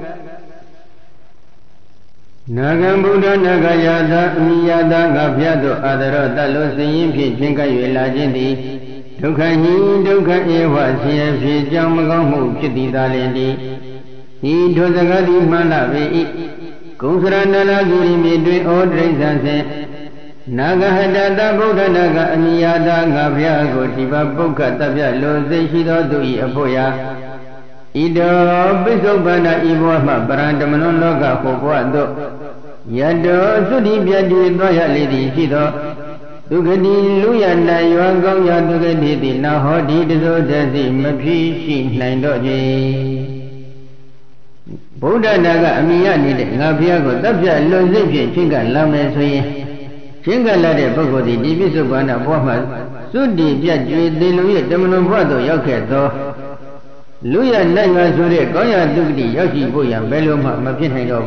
နာဂံဗုဒ္ဓနာဂယတာအမိယတာငါဖျတ်တို့အာသရောတလို့စင်ရင်ဖြင့်ချင်းကပ်၍လာခြင်းသည်ဒုက္ခဟိဒုက္ခဧဝဆင်းရဲဖြစ်ကြောင်းမကောင်းမှုဖြစ်သည်သာလျှင်သည်ဤထိုစကားသည်မှန်လာပေ၏ကုံစရဏလာဂိရိမြေတွင်ဩတရိစ္ဆာန်ဆင် Nagahadata Buddha Naga Amiyada Ngabya Gotiba Buka Tabya Loze Shido Dui Apoya Ido Bisobana Iwama Brandamanon Loga Hokwado Yado Sudi Biadi Doya Lady Shido Dugadi Luyana Yuangong Yadugadi Nahodi Dizo Dazi Mapi Nandoji Buddha Naga Amiyani Ngabya Gotabya Loze Chinga Lame Soye Chinga Lade Bogodi Dibisobana Boma Sudi Biadi Diluya Demonovado Yoketo Luya Nanga Sure Goya Dugdi Yoshi Boya Beloma Mapinho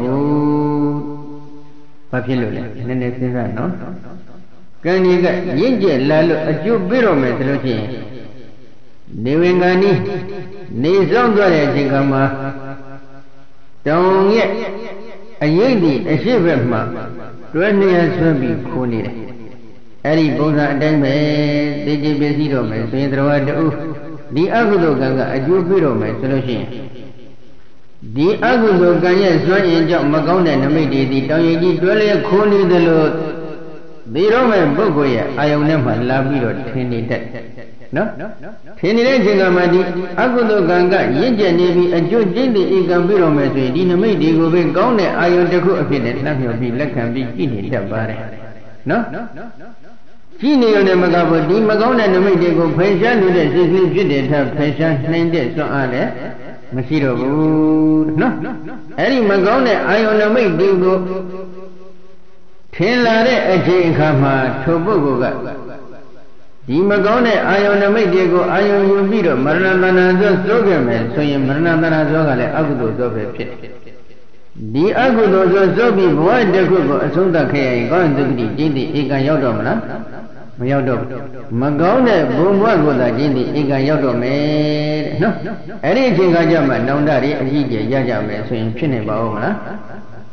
Papilule Nene Sinano Kaniga Yinja Lalo Aju Birome Trochi Newingani Nizongare Jingama Don't yet a yindi a shiverma twenty years will be cooled. Eddie Bosa Dame, the Jibesido, Sindra, the Agudo Ganga, a Jupiro, my solution. The Agudo Ganya Swan Job Magona and Midi, the Toyi, Dwelly, Cooley the Lord. The Roman Bogoya, I am never Labido, Tini dead. No? Tini Jingamadi, Agudo Ganga, Yinja Navy, and Joe Jindi Igambiro Messi, Dinamidi will be gone, I am the cook of it, not your be like and be eating the bare. No? Gini on the Magabo, Di Magona and the Midi go patient with the city, she did have patient named it, so are there. Masido, no? Eddie Magona, I on the Midi go. Tenlare a Jinkama, Toboga. Dimagone, I on a Medigo, I on your video, Marana Zogaman, so you Marana Zogale, Agudo Zobe pit. The Agudo Zobi, why the Gugo, Sunda Kay, going to the Jindi Ega Yodomana? Yodo. Magone, Bumwagoda Jindi Ega Yodome. No, anything I jam at Nondari, Yajame, so in Chineba.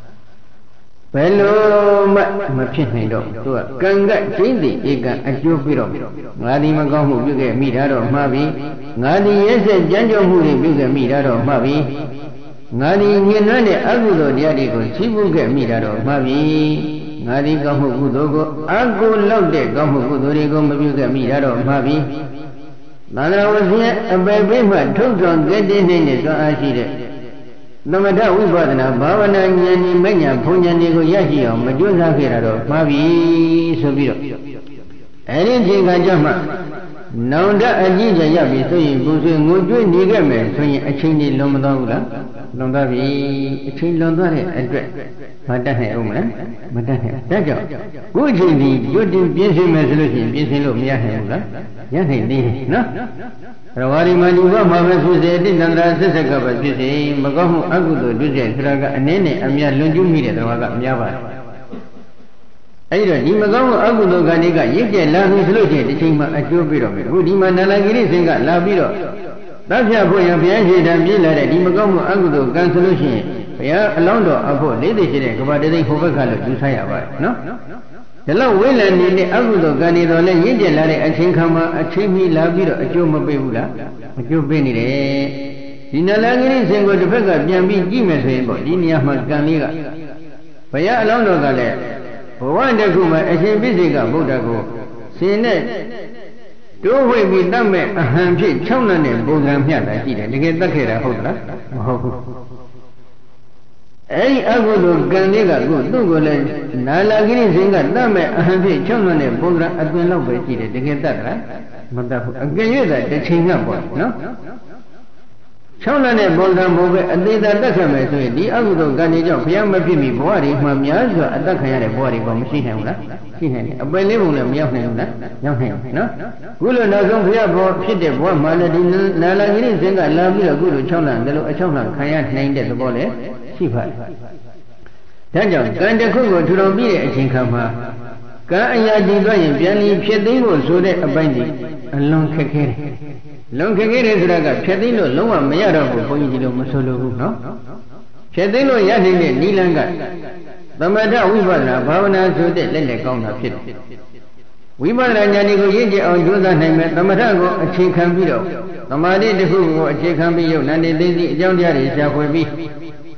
Hello, Mapinado, to a Ganga, Jindi, Ega, and Jupiro. Nadi Magamu, you get meat out of Mavi. Nadi, yes, and Janjo Huli, you get meat out of Mavi. Nadi, Yanani, Agudo, Yadigo, Chibu get meat out of Mavi. Nadi Gamu Gudogo, Agu Lode, Gamu Gudorigo, you get meat out of Mavi. Nana was here, a baby, my took on getting in it, so I see it. No matter Ubadana, Bavana, Yani, Mania, Punjanigo Yashi, Majusa Hirado, Mavi, Sobiro. Anything I jama. Now that a Jinja Yabi, so you go to Muju Nigame, so you exchange Lomadula, Lombavi, exchange London address. Matahe Uma, Matahe, Tajo. Good Jindy, you did busy resolution, busy look, Yahemula, Yahi, no? Rawari Manuva, Mama Suze, Nandra Sesaka, Jose, Magamu Agudo, Jose, Traga, and Nene, Amia Lunju Media, Raga, Miava. Either Dimagamu Agudo Ganiga, Yeke, Lamu Solution, the Chima at Jupiro, Udima Nalagiri Singa, Labiro. That's your boy, Piaget, and Mila, Dimagamu Agudo, Gun Solution. We are Alondo, Apo, Lady Shirek, about the Hovakala, Jusaya, no? The law will and in the Agudo Ganido, Yinja, a Chinkama, a Chimi Labiro, a Joma Bebula, a Jubini. Sinalagiri single to Pega, Jambi, Jimes, Dinia Masganiga. Paya Alondo Gale, one day, a Chimbisiga, Budago, Sinet. Two way be done, a hamchi, Chonan, and Bogam Yada, to get the Kera Hodra. Any Agudo Ganiga, good, do go let Nalagiri Zinga, Dame, a happy Choman, and Bogra, at the love to get that, right? But again, you that, the Chinga boy, no? Chonan and Bogra Boga, and they that Dakame, so the Agudo Ganijo, Yama Pimi, Bori, Mamiazo, at Dakaya, Bori, from she had, she had a believable Yahna, Yahna, no? Gulu Nazon Piabo, she did one mother, Nalagiri Zinga, love you a good Chonan, the Chonan, Kayan named the body. Tajo, Ganda Kugo to don't be a Chinkama. Kaya Divan, Piani, Piedino, so that a binding, a long cacare. Long cacare is Raga, Piedino, Loa, Mayara, Pointino, Masolo, no? Piedino Yadin, Nilanga. The matter Ubana, Bavana, so that let the count of it. We might Yanigo Yiji on Judan name, the Matago, a Chinkambito. The Madi, the Hugo, a Chinkambio, and the Lady John Yari, shall be.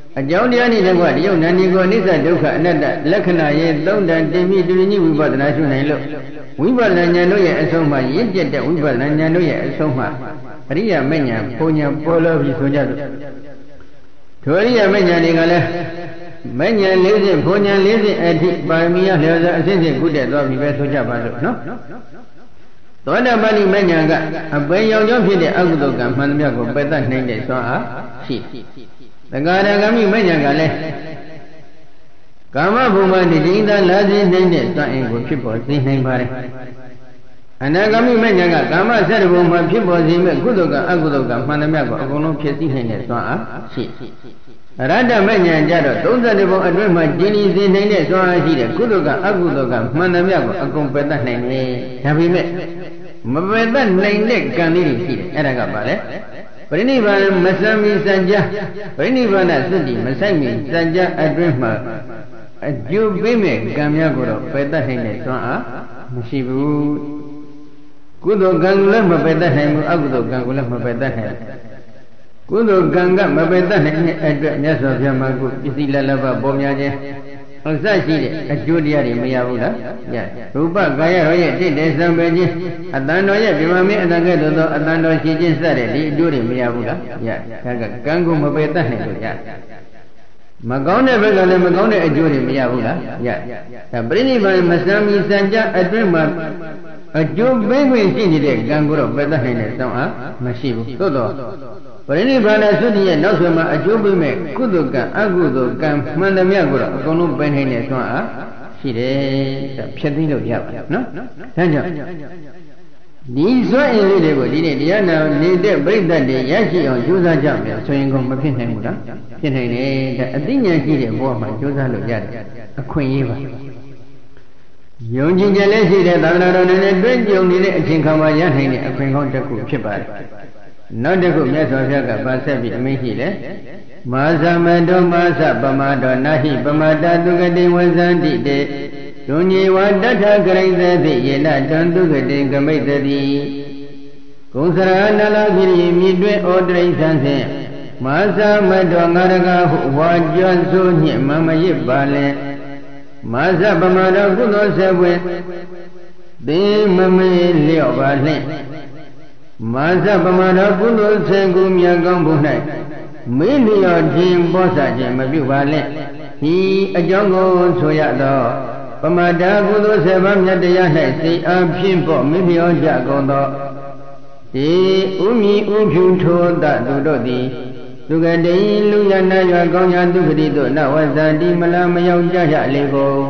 အကြောင်းတရားနဲ့တကွတရုပ်နာနေကိုအနိစ္စဒုက္ခအနတ္တလက္ခဏာရဲ့သုံးတန်တင်ပြီးတူညီဝိပဿနာရှုနိုင်လို့ဝိပဿနာဉာဏ်တို့ရဲ့အဆုံးမှရင့်ကျက်တဲ့ဝိပဿနာဉာဏ်တို့ရဲ့အဆုံးမှအရိယာမဉ္ဇဉ်ဘုံဉာဏ်ပေါ်လို့ပြီးဆိုကြလို့ထိုအရိယာမဉ္ဇဉ်တွေကလည်းမဉ္ဇဉ်၄၀ဘုံဉာဏ်၄၀အထိပါရမီရလျော်စွာအစဉ်စဉ်ကုတက်သွားပြီပဲဆိုကြပါလို့နော်သောတာပတိမဉ္ဇဉ်ကအပေရောင်ကြောင့်ဖြစ်တဲ့အကုသိုလ်ကံမှန်သမျှကိုပယ်တတ်နိုင်တဲ့စွမ်းအားရှိသက္ကာရဂမိမဉ္ဇဉ်ကလည်းကာမဘုံမှာတည်တည်လာစေနိုင်တဲ့စွမ်းအင်ကိုဖြစ်ပေါ်စေနိုင်ပါတယ်အနာဂမိမဉ္ဇဉ်ကကာမဆက်ဘုံမှာဖြစ်ပေါ်စေမဲ့ကုသိုလ်ကအကုသိုလ်ကမှန်သမျှကိုအကုန်လုံးဖြစ်သိနိုင်တဲ့စွမ်းအားရှိရတ္တမဉ္ဇဉ်ကြတော့သုံးဆယ်ဘုံအတွင်းမှာကျင်လည်စေနိုင်တဲ့စွမ်းအားရှိတဲ့ကုသိုလ်ကအကုသိုလ်ကမှန်သမျှကိုအကုန်ပယ်တတ်နိုင်တယ်ဒါပေမဲ့မပယ်တတ်နိုင်တဲ့ကံလေးတွေရှိတယ်အဲ့ဒါကဘာလဲပရိနိဗ္ဗာန်မဆံမီစံကြပရိနိဗ္ဗာန်သုတိမဆိုင်မီစံကြအတွင်းမှာအကျိုးပေးမဲ့ကံများကိုတော့ပယ်တတ်နိုင်တဲ့စွမ်းအားမရှိဘူးကုသိုလ်ကံကိုလည်းမပယ်တတ်နိုင်ဘူးအကုသိုလ်ကံကိုလည်းမပယ်တတ်နိုင်ကုသိုလ်ကံကမပယ်တတ်နိုင်တဲ့အတွက်မြတ်စွာဘုရားမှာကိုပစ္စည်းလလဘပေါ်များခြင်းအစရှိတဲ့အကျိုးတရားတွေမရဘူးလားရရူပကာယတော်ရဲ့တည်တဲ့စံပဲခြင်းအတန်တော်ရဲ့ပြမမင်းအတန်ကဲ့သို့သောအတန်တော်ရှိခြင်းစတဲ့ဒီအကျိုးတွေမရဘူးလားရဒါကကံကိုမပယ်တတ်နိုင်လို့ရမကောင်းတဲ့ဘက်ကလည်းမကောင်းတဲ့အကျိုးတွေမရဘူးလားရဒါပရိနိဗ္ဗာန်မစံမီစံကြအတွင်းမှာအကျိုးပေးခွင့်ရှိနေတဲ့ကံကိုတော့ပယ်တတ်နိုင်တဲ့စောင့်အားမရှိဘူးသို့တော့ပရိနိဗ္ဗာန်သုတိရဲ့နောက်ဆွေမှာအကျိုးပေးမဲ့ကုသိုလ်ကံအကုသိုလ်ကံမှန်သမျှကိုတော့အကုန်လုံးပယ်နိုင်တဲ့စွမ်းအားရှိတယ်ဒါဖြည့်သိလို့ရပါနော်ဒါကြောင့်ဒီစွမ်းအင်လေးတွေကိုဒီနေ့တရားနာနေတဲ့ပြိဿတ်တွေရရှိအောင်ကြိုးစားကြမယ်ဆိုရင်ကောမဖြစ်နိုင်ဘူးလားဖြစ်နိုင်တယ်ဒါအသိဉာဏ်ရှိတဲ့ဘဝမှာကြိုးစားလို့ရတယ်အခွင့်အရေးပါယုံကြည်ကြလည်းရှိတဲ့သာသနာတော်နဲ့တွေ့ကြုံနေတဲ့အချိန်ခါမှာရနိုင်တဲ့အခွင့်ကောင်းတစ်ခုဖြစ်ပါတယ်နောက်တစ်ခုမြတ်စွာဘုရားကပါဆက်ပြီးအမိန့်ရှိတယ်မာသမတောမာသပမတောနာဟိပမတသုဂတိဝဇန္တိတေဒုညေဝတထဂရိသတိယေနတံသုဂတိကမိတ်တိကုသရနလခိရိမြစ်တွင်ဩတရိသံဖြင့်မာသမတောငါရကဟုဝါကြွဆိုညှင့်မမရစ်ပါလဲမာသပမတောကုသိုလ်ဆက်ပွင့်သေမမေလျော့ပါနှင့်မာသပမတောကုသိုလ်ဆက်ကူမြတ်ကောင်းဖို့၌မေးလျော့ခြင်းပေါ်ဆခြင်းမပြုပါနဲ့ဒီအကြောင်းကိုဆိုရတော့ပမတာကုသိုလ်ဆက်ပါးမြတ်တရား၌စိတ်အားဖြင့်ပေါ်မေးလျော့ကြကုန်သောဒီဥမီဥဖြူထိုတသူတို့သည်သူကတိလူရနာရွာကောင်းရာသူကတိတို့နဝဇာတိမလာမရောက်ကြရလေကုန်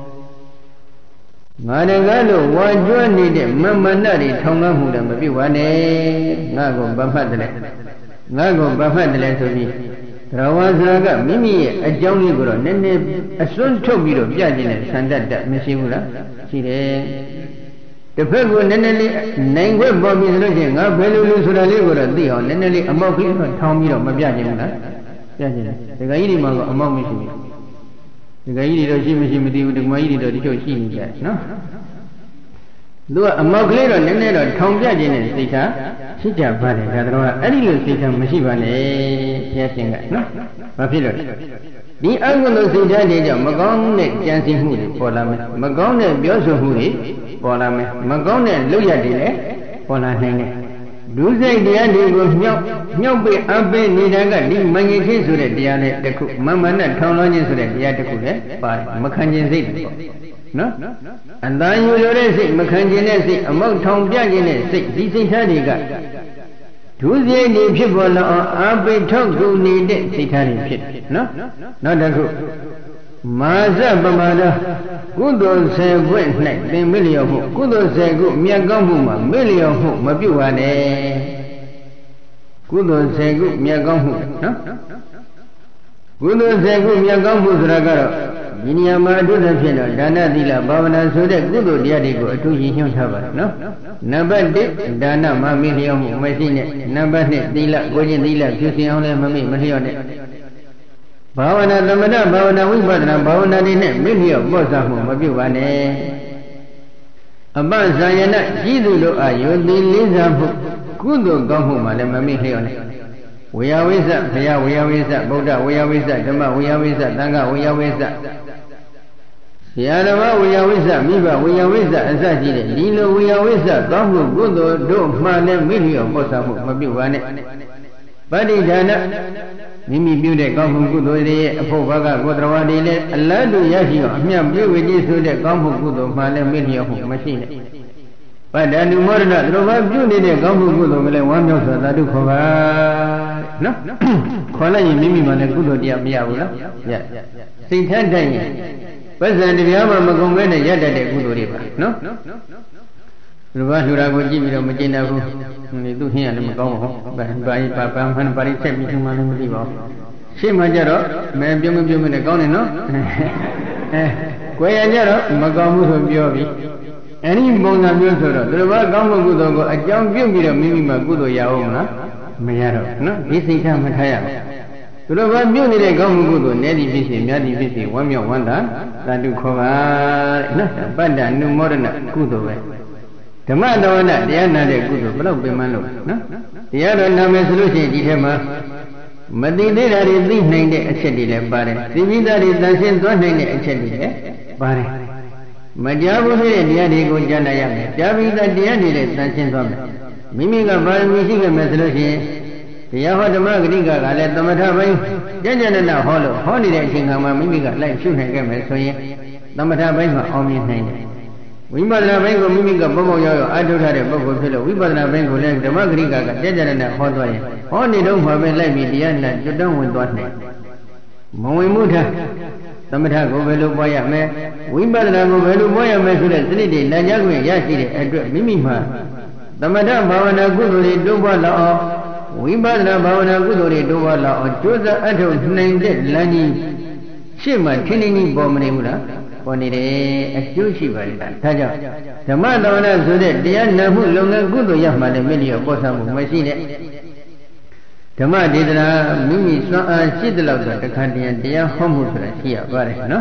ငါတကားလို့ဝါကြွနေတဲ့မမနတွေထောင်ကားမှုလည်းမပြုတ်ပါနဲ့ငါကဗမှတ်တယ်ငါကဗမှတ်တယ်ဆိုပြီးသရဝါစာကမိမိရဲ့အကြောင်းလေးကိုတော့နည်းနည်းအစွန်းထုတ်ပြီးတော့ပြခြင်းနဲ့ဆန္ဒတတ်မရှိဘူးလားရှိတယ်တစ်ဖက်ကိုနည်းနည်းလေးနိုင်ခွင့်ပေါ်ပြီးဆိုလို့ချင်းငါဘယ်လိုလိုဆိုတာလေးကိုတော့သိအောင်နည်းနည်းလေးအမောက်ကလေးတော့ထောင်ပြီးတော့မပြခြင်းဘူးလားပြခြင်းတယ်ဒကာကြီးတွေမှာကအမောက်မရှိဘူးဒကာကြီးတွေတော့ရှိမရှိမသိဘူးဒကာမကြီးတွေတော့ဒီလိုရှိနေကြနော်သူကအမောက်ကလေးတော့နည်းနည်းတော့ထောင်ပြခြင်းနဲ့စိတ်ထားရှိကြပါတယ်ဒါတော့အဲ့ဒီလိုစိတ်ထားမရှိပါနဲ့ဘုရားရှင်ကနော်ဘာဖြစ်လို့ဒီအကုသိုလ်စိတ်ဓာတ်တွေကြောင့်မကောင်းတဲ့ကြံစည်မှုတွေပေါ်လာမယ်မကောင်းတဲ့ပြောဆိုမှုတွေပေါ်လာမယ်မကောင်းတဲ့လုပ်ရတွေလည်းပေါ်လာနိုင်တယ်ဒုစိတ်တရားတွေကိုမြောက်မြောက်ပြီးအပိနေတာကဒီမငြိခြင်းဆိုတဲ့တရားနဲ့တစ်ခုမမနဲ့ထောင်လွှမ်းခြင်းဆိုတဲ့တရားတစ်ခုလည်းပါတယ်မခံခြင်းစိတ်ပေါ့နော်အတန်ယူလိုတဲ့စိတ်မခံခြင်းတဲ့စိတ်အမောက်ထောင်ပြခြင်းတဲ့စိတ်ဒီစိတ်ထားတွေကဒုစရိုက်တွေဖြစ်ပေါ်လာအောင်အာပိထောက်ကူနေတဲ့စိတ်ထားတွေဖြစ်တယ်နော်နောက်တစ်ခုမာဇပမာဒကုသိုလ်ဆယ်ခွင့်၌သင်မေ့လျော့မှုကုသိုလ်ဆယ်ခုမြတ်ကောင်းမှုမှာမေ့လျော့မှုမပြုတ်ပါနဲ့ကုသိုလ်ဆယ်ခုမြတ်ကောင်းမှုနော်ကုသိုလ်ဆယ်ခုမြတ်ကောင်းမှုဆိုတာကတော့ဒီနေရာမှာအထုသဖြင့်တော့ဒါနသီလဘာဝနာဆိုတဲ့ကုသိုလ်တရားတွေကိုအထူးရည်ညွှန်းထားပါတယ်နော်နံပါတ်တစ်ဒါနမမေ့လျော့မှုမရှိနဲ့နံပါတ်နှစ်သီလကိုကျင့်သီလပြုစင်အောင်လည်းမမေ့မလျော့နဲ့ဘာဝနာသမထဘာဝနာဝိပဿနာဘာဝနာတွေနဲ့မေ့လျော့ပေါ့စားမှုမပြုတ်ပါနဲ့အပ္ပဇာယနာကြီးသူတို့အာယောတိလေးစားမှုကုသိုလ်ကောင်းမှုမှလည်းမမေ့လျော့နဲ့ဝေယဝိဇ္ဇဘုရားဝေယဝိဇ္ဇဗုဒ္ဓဝေယဝိဇ္ဇဓမ္မဝေယဝိဇ္ဇသံဃဝေယဝိဇ္ဇဆရာဓမ္မဝေယဝိဇ္ဇမိဘဝေယဝိဇ္ဇအစရှိတဲ့ဒီလိုဝေယဝိဇ္ဇတောင်းမှုကုသိုလ်တို့မှလည်းမိလျော်ပို့ဆောင်မှုမပြုပါနဲ့ပဋိဌာနမိမိပြုတဲ့ကောင်းမှုကုသိုလ်တွေရဲ့အဖို့ဘာကကိုယ်တော်ဝါဒီလည်းအလတ်တို့ရရှိအောင်အမြတ်ပြည့်ဝကြည်ဆိုတဲ့ကောင်းမှုကုသိုလ်မှလည်းမိလျော်မှုမရှိနဲ့ပတ္တနုမောဒနာသူတို့ဘာပြုနေတဲ့ကောင်းမှုကုသိုလ်ကလည်းဝမ်းမြောက်စွာသာဓုခေါ်ပါနော်ခေါ်လိုက်ရင်မိမိမှလည်းကုသိုလ်တရားမရဘူးလားရစိတ်ထက်တတ်ရင်ပဇ္ဇံတရားမှမကုန်ဘဲနဲ့ရတတ်တဲ့ကုသိုလ်တွေပါနော်လူဘာလူရာကိုကြည့်ပြီးတော့မကျင်တတ်ဘူးဒီသူ့ဟင်းရလည်းမကောင်းပါဘူးဘာဘာဘာမှန်ပါလိချက်ပြီးမှလည်းမသိပါဘူးရှေ့မှာကြတော့မဲပြုံးပြုံးနဲ့ကောင်းတယ်နော်အဲကိုယ်ရကြတော့မကောင်းဘူးဆိုပြောပြီးအဲ့ဒီပုံစံမျိုးဆိုတော့သူဘာကောင်းမှုကုသိုလ်ကိုအကြောင်းပြုပြီးတော့မိမိမှာကုသိုလ်ရအောင်လားမရတော့နော်ဒီစိတ်ထားမထားရဘူးသူတို့ဘာပြုနေတဲ့ကောင်းမှုကုသိုလ်နဲ့ဒီဖြစ်စီမြတ်ဒီဖြစ်စီဝမ်းမြောက်ဝမ်းသာသာဓုခေါ်ပါနော်ပတ္တနုမောဒနာကုသိုလ်ပဲဓမ္မတော်နာတရားနာတဲ့ကုသိုလ်ဘယ်လောက်ပင်မလို့နော်တရားတော်နာမယ်ဆိုလို့ရှိရင်ဒီထဲမှာမသိသေးတာတွေသိနိုင်တဲ့အချက်တွေလည်းပါတယ်သိပြီးသားတွေတန်ရှင်းသွားနိုင်တဲ့အချက်တွေလည်းပါတယ်မကြားဘူးတဲ့တရားတွေကိုကြားနာရမယ်ကြားပြီးသားတရားတွေလည်းတန်ရှင်းသွားမယ်မိမိကဘာမှရှိခဲ့မယ်ဆိုလို့ရှိရင်တရားဟောဓမ္မဂရိကကလည်းသမထပိုင်းကြကြနနဟောလို့ဟောနေတဲ့အချိန်ကမှမိမိကလိုက်ရှုနိုင်ခဲ့မယ်ဆိုရင်သမထပိုင်းမှာအောင်မြင်နိုင်တယ်ဝိပဿနာဘိုင်းကိုမိမိကပုံပုံရောက်ရောက်အထုထားတဲ့ပုဂ္ဂိုလ်ဖြစ်လို့ဝိပဿနာဘိုင်းကိုလည်းဓမ္မဂရိကကကြကြနဲ့ဟောသွားရင်ဟောနေတော့မှပဲလိုက်ပြီးတရားနဲ့ကျွတ်တောင်းဝင်သွားနိုင်မဝင်မှုထားသမထကိုဘယ်လိုပွားရမလဲဝိပဿနာကိုဘယ်လိုပွားရမလဲဆိုတဲ့စနစ်တွေလမ်းကြားခွင့်ရရှိတဲ့အတွက်မိမိမှာသမထဘာဝနာကုသိုလ်တွေတိုးပွားလာအောင်ဝိပဿနာဘာဝနာကုသိုလ်တွေတိုးပွားလာအောင်ကြိုးစားအထောက်နိုင်တဲ့လမ်းကြီးရှေ့မှာထင်းထင်းကြီးပေါ်မနေဘူးလားပေါ်နေတယ်အကျိုးရှိပါလိမ့်မယ်ဒါကြောင့်ဓမ္မတော်နာဆိုတဲ့တရားနာမှုလုပ်ငန်းကုသိုလ်ရမှလည်းမိလျော်ပေါ်ဆောင်မှုမရှိတဲ့ဓမ္မဒေသနာမိမိစွမ်းအားရှိတဲ့လောက်တော့တခါတည်းတရားဟောမှုဆိုတာရှိရပါတယ်နော်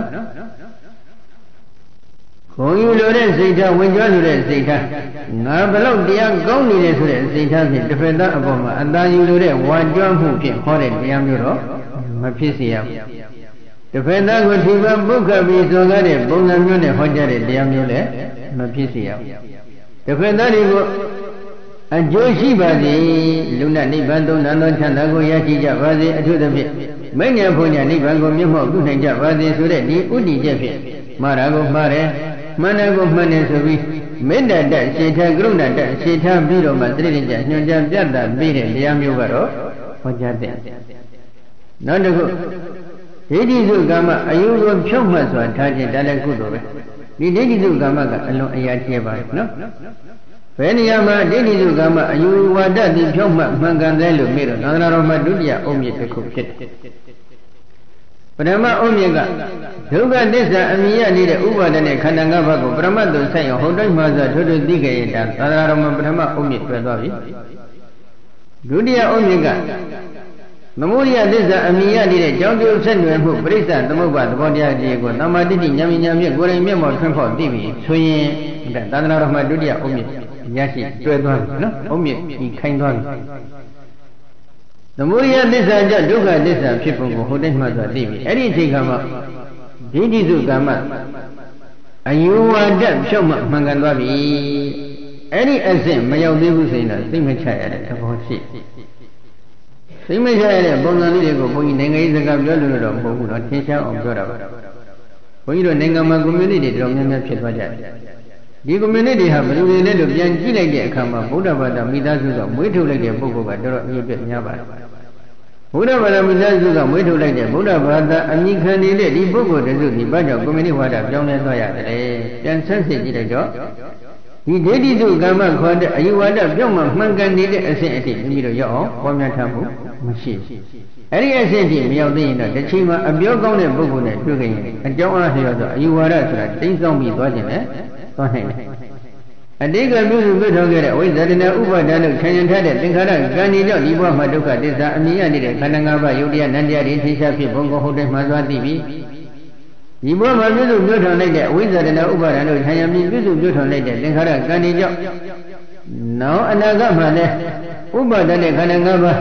ခွန်ယူလိုတဲ့စိတ်ထားဝင်ကြွလိုတဲ့စိတ်ထားငါဘလောက်တရားကောင်းနေတယ်ဆိုတဲ့စိတ်ထားဖြင့်တစ်ဖက်သားအပေါ်မှာအသာယူလိုတဲ့ဝါကြွမှုဖြင့်ဟောတဲ့တရားမျိုးတော့မဖြစ်စေရဘူးတစ်ဖက်သားကိုထိပါပုခတ်ပြီးဆိုကားတဲ့ပုံစံမျိုးနဲ့ဟောကြားတဲ့တရားမျိုးလည်းမဖြစ်စေရဘူးတစ်ဖက်သားတွေကိုအကျိုးရှိပါစေလူနာနိဗ္ဗာန်သုံးနံသောချမ်းသာကိုရရှိကြပါစေအထူးသဖြင့်မဉ္ဇဉ်ဘုံညာနိဗ္ဗာန်ကိုမြတ်မောပြုနိုင်ကြပါစေဆိုတဲ့ဒီဥတည်ချက်ဖြင့်မှားတာကိုမှားတယ်မှန်တယ်ကိုမှန်တယ်ဆိုပြီးမေတ္တာတရှင်းထားကရုဏာတရှင်းထားပြီးတော့မှသတိဉာဏ်ညွှန်ကြားပြတ်တာပြီးတဲ့တရားမျိုးကတော့ဟောကြားတဲ့နောက်တစ်ခုဒိဋ္ဌိစုကာမအယူကိုဖြုတ်မှတ်စွာထားခြင်းဒါလည်းကုသိုလ်ပဲဒီဒိဋ္ဌိစုကာမကအလွန်အရာကြီးပါနော်ဘယ်နေရာမှာဒိဋ္ဌိစုကာမအယူဝါဒတိဖြုတ်မှတ်မှန်ကန်တယ်လို့မေးတော့သာသနာတော်မှာဒုတိယအုံမြစ်တစ်ခုဖြစ်တယ်ပထမအုံမြစ်ကဒုက္ခသစ္စာအမြင်ရနေတဲ့ဥပါဒနဲ့ခန္ဓာ၅ပါးကိုပရမတ်သို့ဆိုင်အောင်ဟုတ်တိုင်းမှာဆိုထွတ်ထွတ်သိခဲ့ရင်ဒါသာသနာတော်မှာပထမအုံမြစ်တွေ့သွားပြီဒုတိယအုံမြစ်ကသမုဒိယသစ္စာအမြင်ရနေတဲ့ကြောင့်ကျိုးဆက်နွယ်မှုပရိစ္ဆသမုပ္ပါသဘောတရားကြီးကိုသမ္မာတိဋ္ဌိဉာဏ်ဉာဏ်ဖြင့်ကိုယ်တိုင်မျက်မှောက်ထွန်းဖောက်သိပြီဆိုရင်ဒါသာသနာတော်မှာဒုတိယအုံမြစ်ရရှိတွေ့သွားပြီနော်အုံမြစ်ကြီးခိုင်းသွားပြီသမုဒိယသစ္စာကြောင့်ဒုက္ခသစ္စာဖြစ်ပုံကိုဟိုတိုင်းမှဆိုသိပြီအဲ့ဒီအချိန်ခါမှာဒိဋ္ဌိစုကာမအယူဝါဒဖြုတ်မှမှန်ကန်သွားပြီအဲ့ဒီအဆင့်မရောက်သေးဘူးဆိုရင်တော့သိမချရတဲ့သဘောရှိသိမချရတဲ့ပုံစံလေးတွေကိုဘုန်းကြီးနိုင်ငံရေးစကားပြောလို့တော့မဟုတ်ဘူးတော့သင်ရှားအောင်ပြောတာပါဘုန်းကြီးတို့နိုင်ငံမှာကွန်မြူနတီတွေတော်များများဖြစ်သွားကြတယ်ဒီကွန်မြူနတီဟာဘယ်လိုလဲလို့ပြန်ကြည့်လိုက်တဲ့အခါမှာဗုဒ္ဓဘာသာမိသားစုကမွေးထုတ်လိုက်တဲ့ပုဂ္ဂိုလ်ကတော်တော်အရေးပြများပါတယ်ဘုရားဘာသာမိသားစုကမွေးထုတ်လိုက်တဲ့ဗုဒ္ဓဘာသာအမိခံနေတဲ့ဒီပုဂ္ဂိုလ်တစုဒီဘာကြောင့်ကွန်မြူနတီဝါဒပြောင်းလဲသွားရတယ်ပြန်ဆက်စစ်ကြည့်လိုက်တော့ဒီဒိဋ္ဌိစုကမ္မခေါ်တဲ့အယူဝါဒပြောင်းမှမှန်ကန်နေတဲ့အဆင့်အထိမိမိတို့ရောက်အောင်ပေါ်များထားမှုမရှိဘူးအဲ့ဒီအဆင့်အထိမရောက်သေးရင်တော့တစ်ချိန်မှာအပြောကောင်းတဲ့ပုဂ္ဂိုလ်နဲ့တွေ့ခင်အကြောင်းအားလျော်ဆိုအယူဝါဒဆိုတာတိမ့်ဆောင်ပြီးသွားခြင်းနဲ့သွားနိုင်တယ်အတိတ်ကပြုစုပြုထောင်ခဲ့တဲ့အဝိဇ္ဇာတနာဥပါဒဏ်တို့ခြံရံထားတဲ့သင်္ခါရကံဒီကြောင့်ဒီဘဝမှာဒုက္ခသစ္စာအမြင်ရနေတဲ့ခန္ဓာ၅ပါးယုတ်တရားနန္တရားတွေသိချဖြစ်ဘုံကိုဟုတ်တယ်မှသွားသိပြီဒီဘဝမှာပြုစုပြုထောင်လိုက်တဲ့အဝိဇ္ဇာတနာဥပါဒဏ်တို့ခြံရံပြီးပြုစုပြုထောင်လိုက်တဲ့သင်္ခါရကံဒီကြောင့်နောက်အနာဂတ်မှာလည်းဥပါဒတဲ့ခန္ဓာ၅ပါး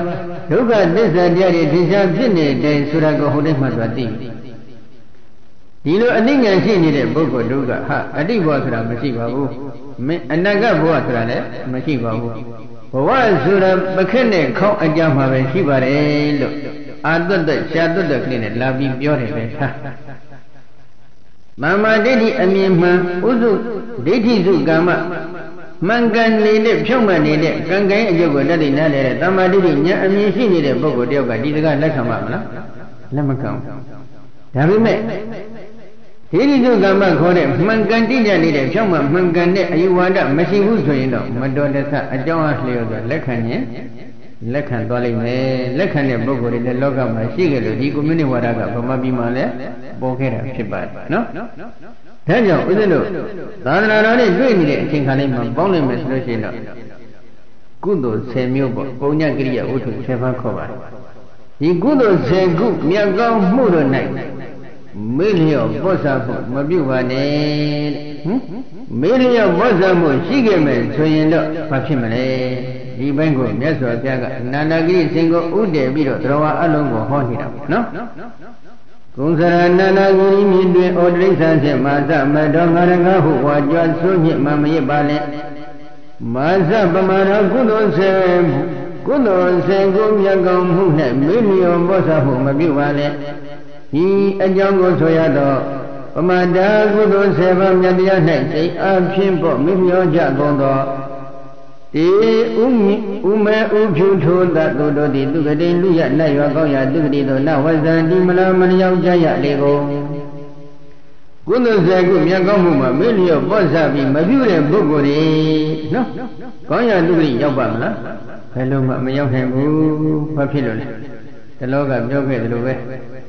ဒုက္ခသစ္စာတရားတွေထင်ရှားဖြစ်နေတယ်ဆိုတာကိုဟိုတည်းမှသွားသိဒီလိုအနိညာရှိနေတဲ့ပုဂ္ဂိုလ်တို့ကဟာအတိဘဝဆိုတာမရှိပါဘူးမင်းအနာဂတ်ဘဝဆိုတာလည်းမရှိပါဘူးဘဝဆိုတာပခက်နဲ့ခေါင်းအကြမှာပဲရှိပါတယ်လို့အာတွတ်တဲ့ရှားတွတ်တဲ့ကလေးနဲ့လာပြီးပြောတယ်ပဲဟာမာမဒိဋ္ဌိအမြင်မှန်ဥစုဒိဋ္ဌိစုကမ္မမှန်ကန်နေတဲ့ဖြုံးမှန်နေတဲ့ကံကံအကျုပ်ကိုတက်တည်နားလေတဲ့တမ္မာဒိဋ္ဌိဉာဏ်အမြင်ရှိနေတဲ့ပုဂ္ဂိုလ်တယောက်ကဒီစကားလက်ခံပါမလားလက်မခံဘူးဒါပေမဲ့ဒိဋ္ဌိစုကမ္မခေါ်တဲ့မှန်ကန်တိကျနေတဲ့ဖြောင့်မှန်မှန်ကန်တဲ့အယူဝါဒမရှိဘူးဆိုရင်တော့မတော်တဆအကြောင်းအလျော်ဆိုလက်ခံရင်လက်ခံသွားလိမ့်မယ်လက်ခံတဲ့ပုဂ္ဂိုလ်တွေလည်းလောကမှာရှိကြလို့ဒီကွန်မြူနတီဝါဒကဗမာပြည်မှာလည်းပေါ်ခဲ့တာဖြစ်ပါတယ်နော်ဒါကြောင့်ဦးဇင်းတို့သာသနာတော်နဲ့တွေ့နေတဲ့အချိန်ခါလေးမှာပေါင်းလိုက်မယ်ဆိုလို့ရှိရင်တော့ကုသိုလ်ဆယ်မျိုးပေါ့ပုံညကရိယာဝတ္ထုဆယ်ပါးခေါ်ပါတယ်ဒီကုသိုလ်ဆယ်ခုမြတ်ကောင်းမှုတို့၌မေ့လျော့ပော့စားဖို့မပြုပါနဲ့ဟင်မေ့လျော့ပော့စားမှုရှိခဲ့မယ်ဆိုရင်တော့ဘာဖြစ်မလဲဒီဘက်ကိုမြတ်စွာဘုရားကအနန္တဂိစင်ကိုဥတည်ပြီးတော့တရားဝအလုံးကိုဟောနေတာနော်ကုံစရဏန္တဂိမြင့်တွင်ဩတရိစ္ဆာဖြင့်မာသမတော်ငါရငါဟုဝါကြွဆိုးညစ်မှမရစ်ပါနဲ့မာသပမာရကုသိုလ်ဆေကုသိုလ်ဆေကိုမြတ်ကောင်းမှုနဲ့မေ့လျော့ပော့စားဖို့မပြုပါနဲ့ဒီအကြောင်းကိုဆိုရတော့ပမတာကုသိုလ်ဆေပါးမြတ်တရား၌စိတ်အဖြစ်ပေါ်မိမျောကြကုန်သောဒီဥမြဥမဲဥဖြူထိုးသတို့တို့သည်သူကတိလူရနတ်ရွာကောင်းရာသူကတိတို့နဝဇံဒီမလာမလျောက်ကြရလေကုန်ကုသိုလ်ဆေကုမြတ်ကောင်းမှုမှာမေ့လျော့ပော့စားပြီးမပြုတဲ့ပုဂ္ဂိုလ်တွေနော်ကောင်းရာသူကတိရောက်ပါမလားဘယ်လိုမှမရောက်နိုင်ဘူးဘာဖြစ်လို့လဲဒီလောကပြောခဲ့တယ်လို့ပဲ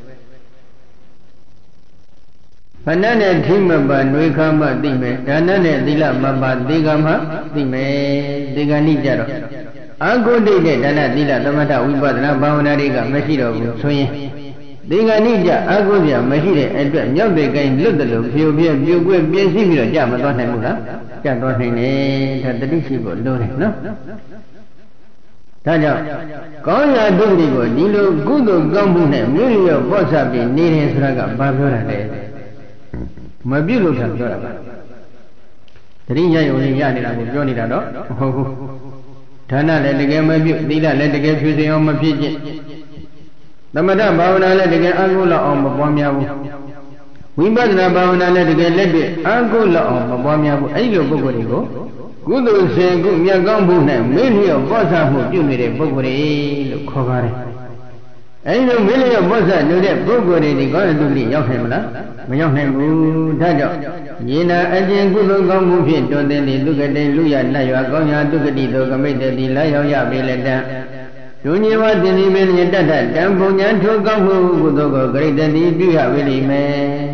ဖဏနဲ့ထိမပါနှွေခါမှသိမယ်ဒါနနဲ့သီလမပါသေကမှသိမယ်သေကဏိကြတော့အကုဋိတဲ့ဒါနသီလသမထဝိပဿနာဘာဝနာတွေကမရှိတော့ဘူးဆိုရင်သေကဏိကြအကုသိုလ်မရှိတဲ့အတွက်မြောက်တဲ့ကိုင်းလွတ်တယ်လို့ဖြိုပြဲပြိုကွဲပြင်းရှိပြီးတော့ကြမသွားနိုင်ဘူးလားကြသွားနိုင်တယ်ဒါတတိရှိဖို့လိုတယ်နော်ဒါကြောင့်ကောင်းရာဒုက္ခကိုဒီလိုကုသိုလ်ကောင်းမှုနဲ့မြို့ရပော့ဆပ်ပြီးနေတယ်ဆိုတာကဘာပြောတာလဲမပြုတ်လို့ထပြောတာပါတတိယယုံလေးရနေတာကိုပြောနေတာတော့မဟုတ်ဘူးဒါနလည်းတကယ်မပြုတ်သီလလည်းတကယ်ဖြူစင်အောင်မဖြစ်ခြင်းသမထဘာဝနာလည်းတကယ်အကုလောက်အောင်မပွားများဘူးဝိပဿနာဘာဝနာလည်းတကယ်လက်တွေ့အကုလောက်အောင်မပွားများဘူးအဲ့ဒီလိုပုဂ္ဂိုလ်တွေကိုကုသိုလ်ရှင်ကုမြတ်ကောင်းမှုနဲ့မေ့လျော့ပော့ဆမှုပြုနေတဲ့ပုဂ္ဂိုလ်တွေလို့ခေါ်ပါတယ်အဲဒီလိုမေ့လျော့ပော့ဆနေတဲ့ပုဂ္ဂိုလ်တွေဒီကောင်းတဲ့သူတွေရောက်နိုင်မလားမရောက်နိုင်ဘူးဒါကြောင့်ယေနာအကျဉ်ကုသိုလ်ကောင်းမှုဖြင့်တွင်တဲ့လူကတိလူရနတ်ရွာကောင်းရာတုကတိတို့ကမိတ်တိလာရောက်ရပေလက်တံဒုညေဝတင်ဒီမင်းညတတတံပုံညာထိုကောင်းမှုကုသိုလ်ကိုဂရိတတိပြုရပေလိမ့်မယ်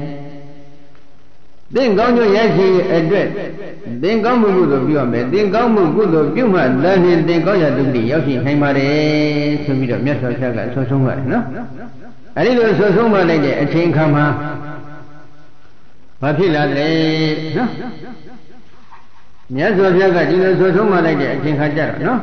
သင်ကောင်းကျိုးရရှိအတွက်သင်ကောင်းမှုကုသိုလ်ပြုရမယ်သင်ကောင်းမှုကုသိုလ်ပြုမှသာလျှင်သင်ကောင်းရာတုကတိရောက်ရှိနိုင်ပါတယ်ဆိုပြီးတော့မြတ်စွာဘုရားကဆွဆုံးပါတယ်နော်အဲဒီလိုဆွဆုံးမှလိုက်တဲ့အချိန်ခါမှာဘာဖြစ်လာလဲနော်မြတ်စွာဘုရားကဒီလိုဆွဆုံးမှလိုက်တဲ့အချိန်ခါကြတော့နော်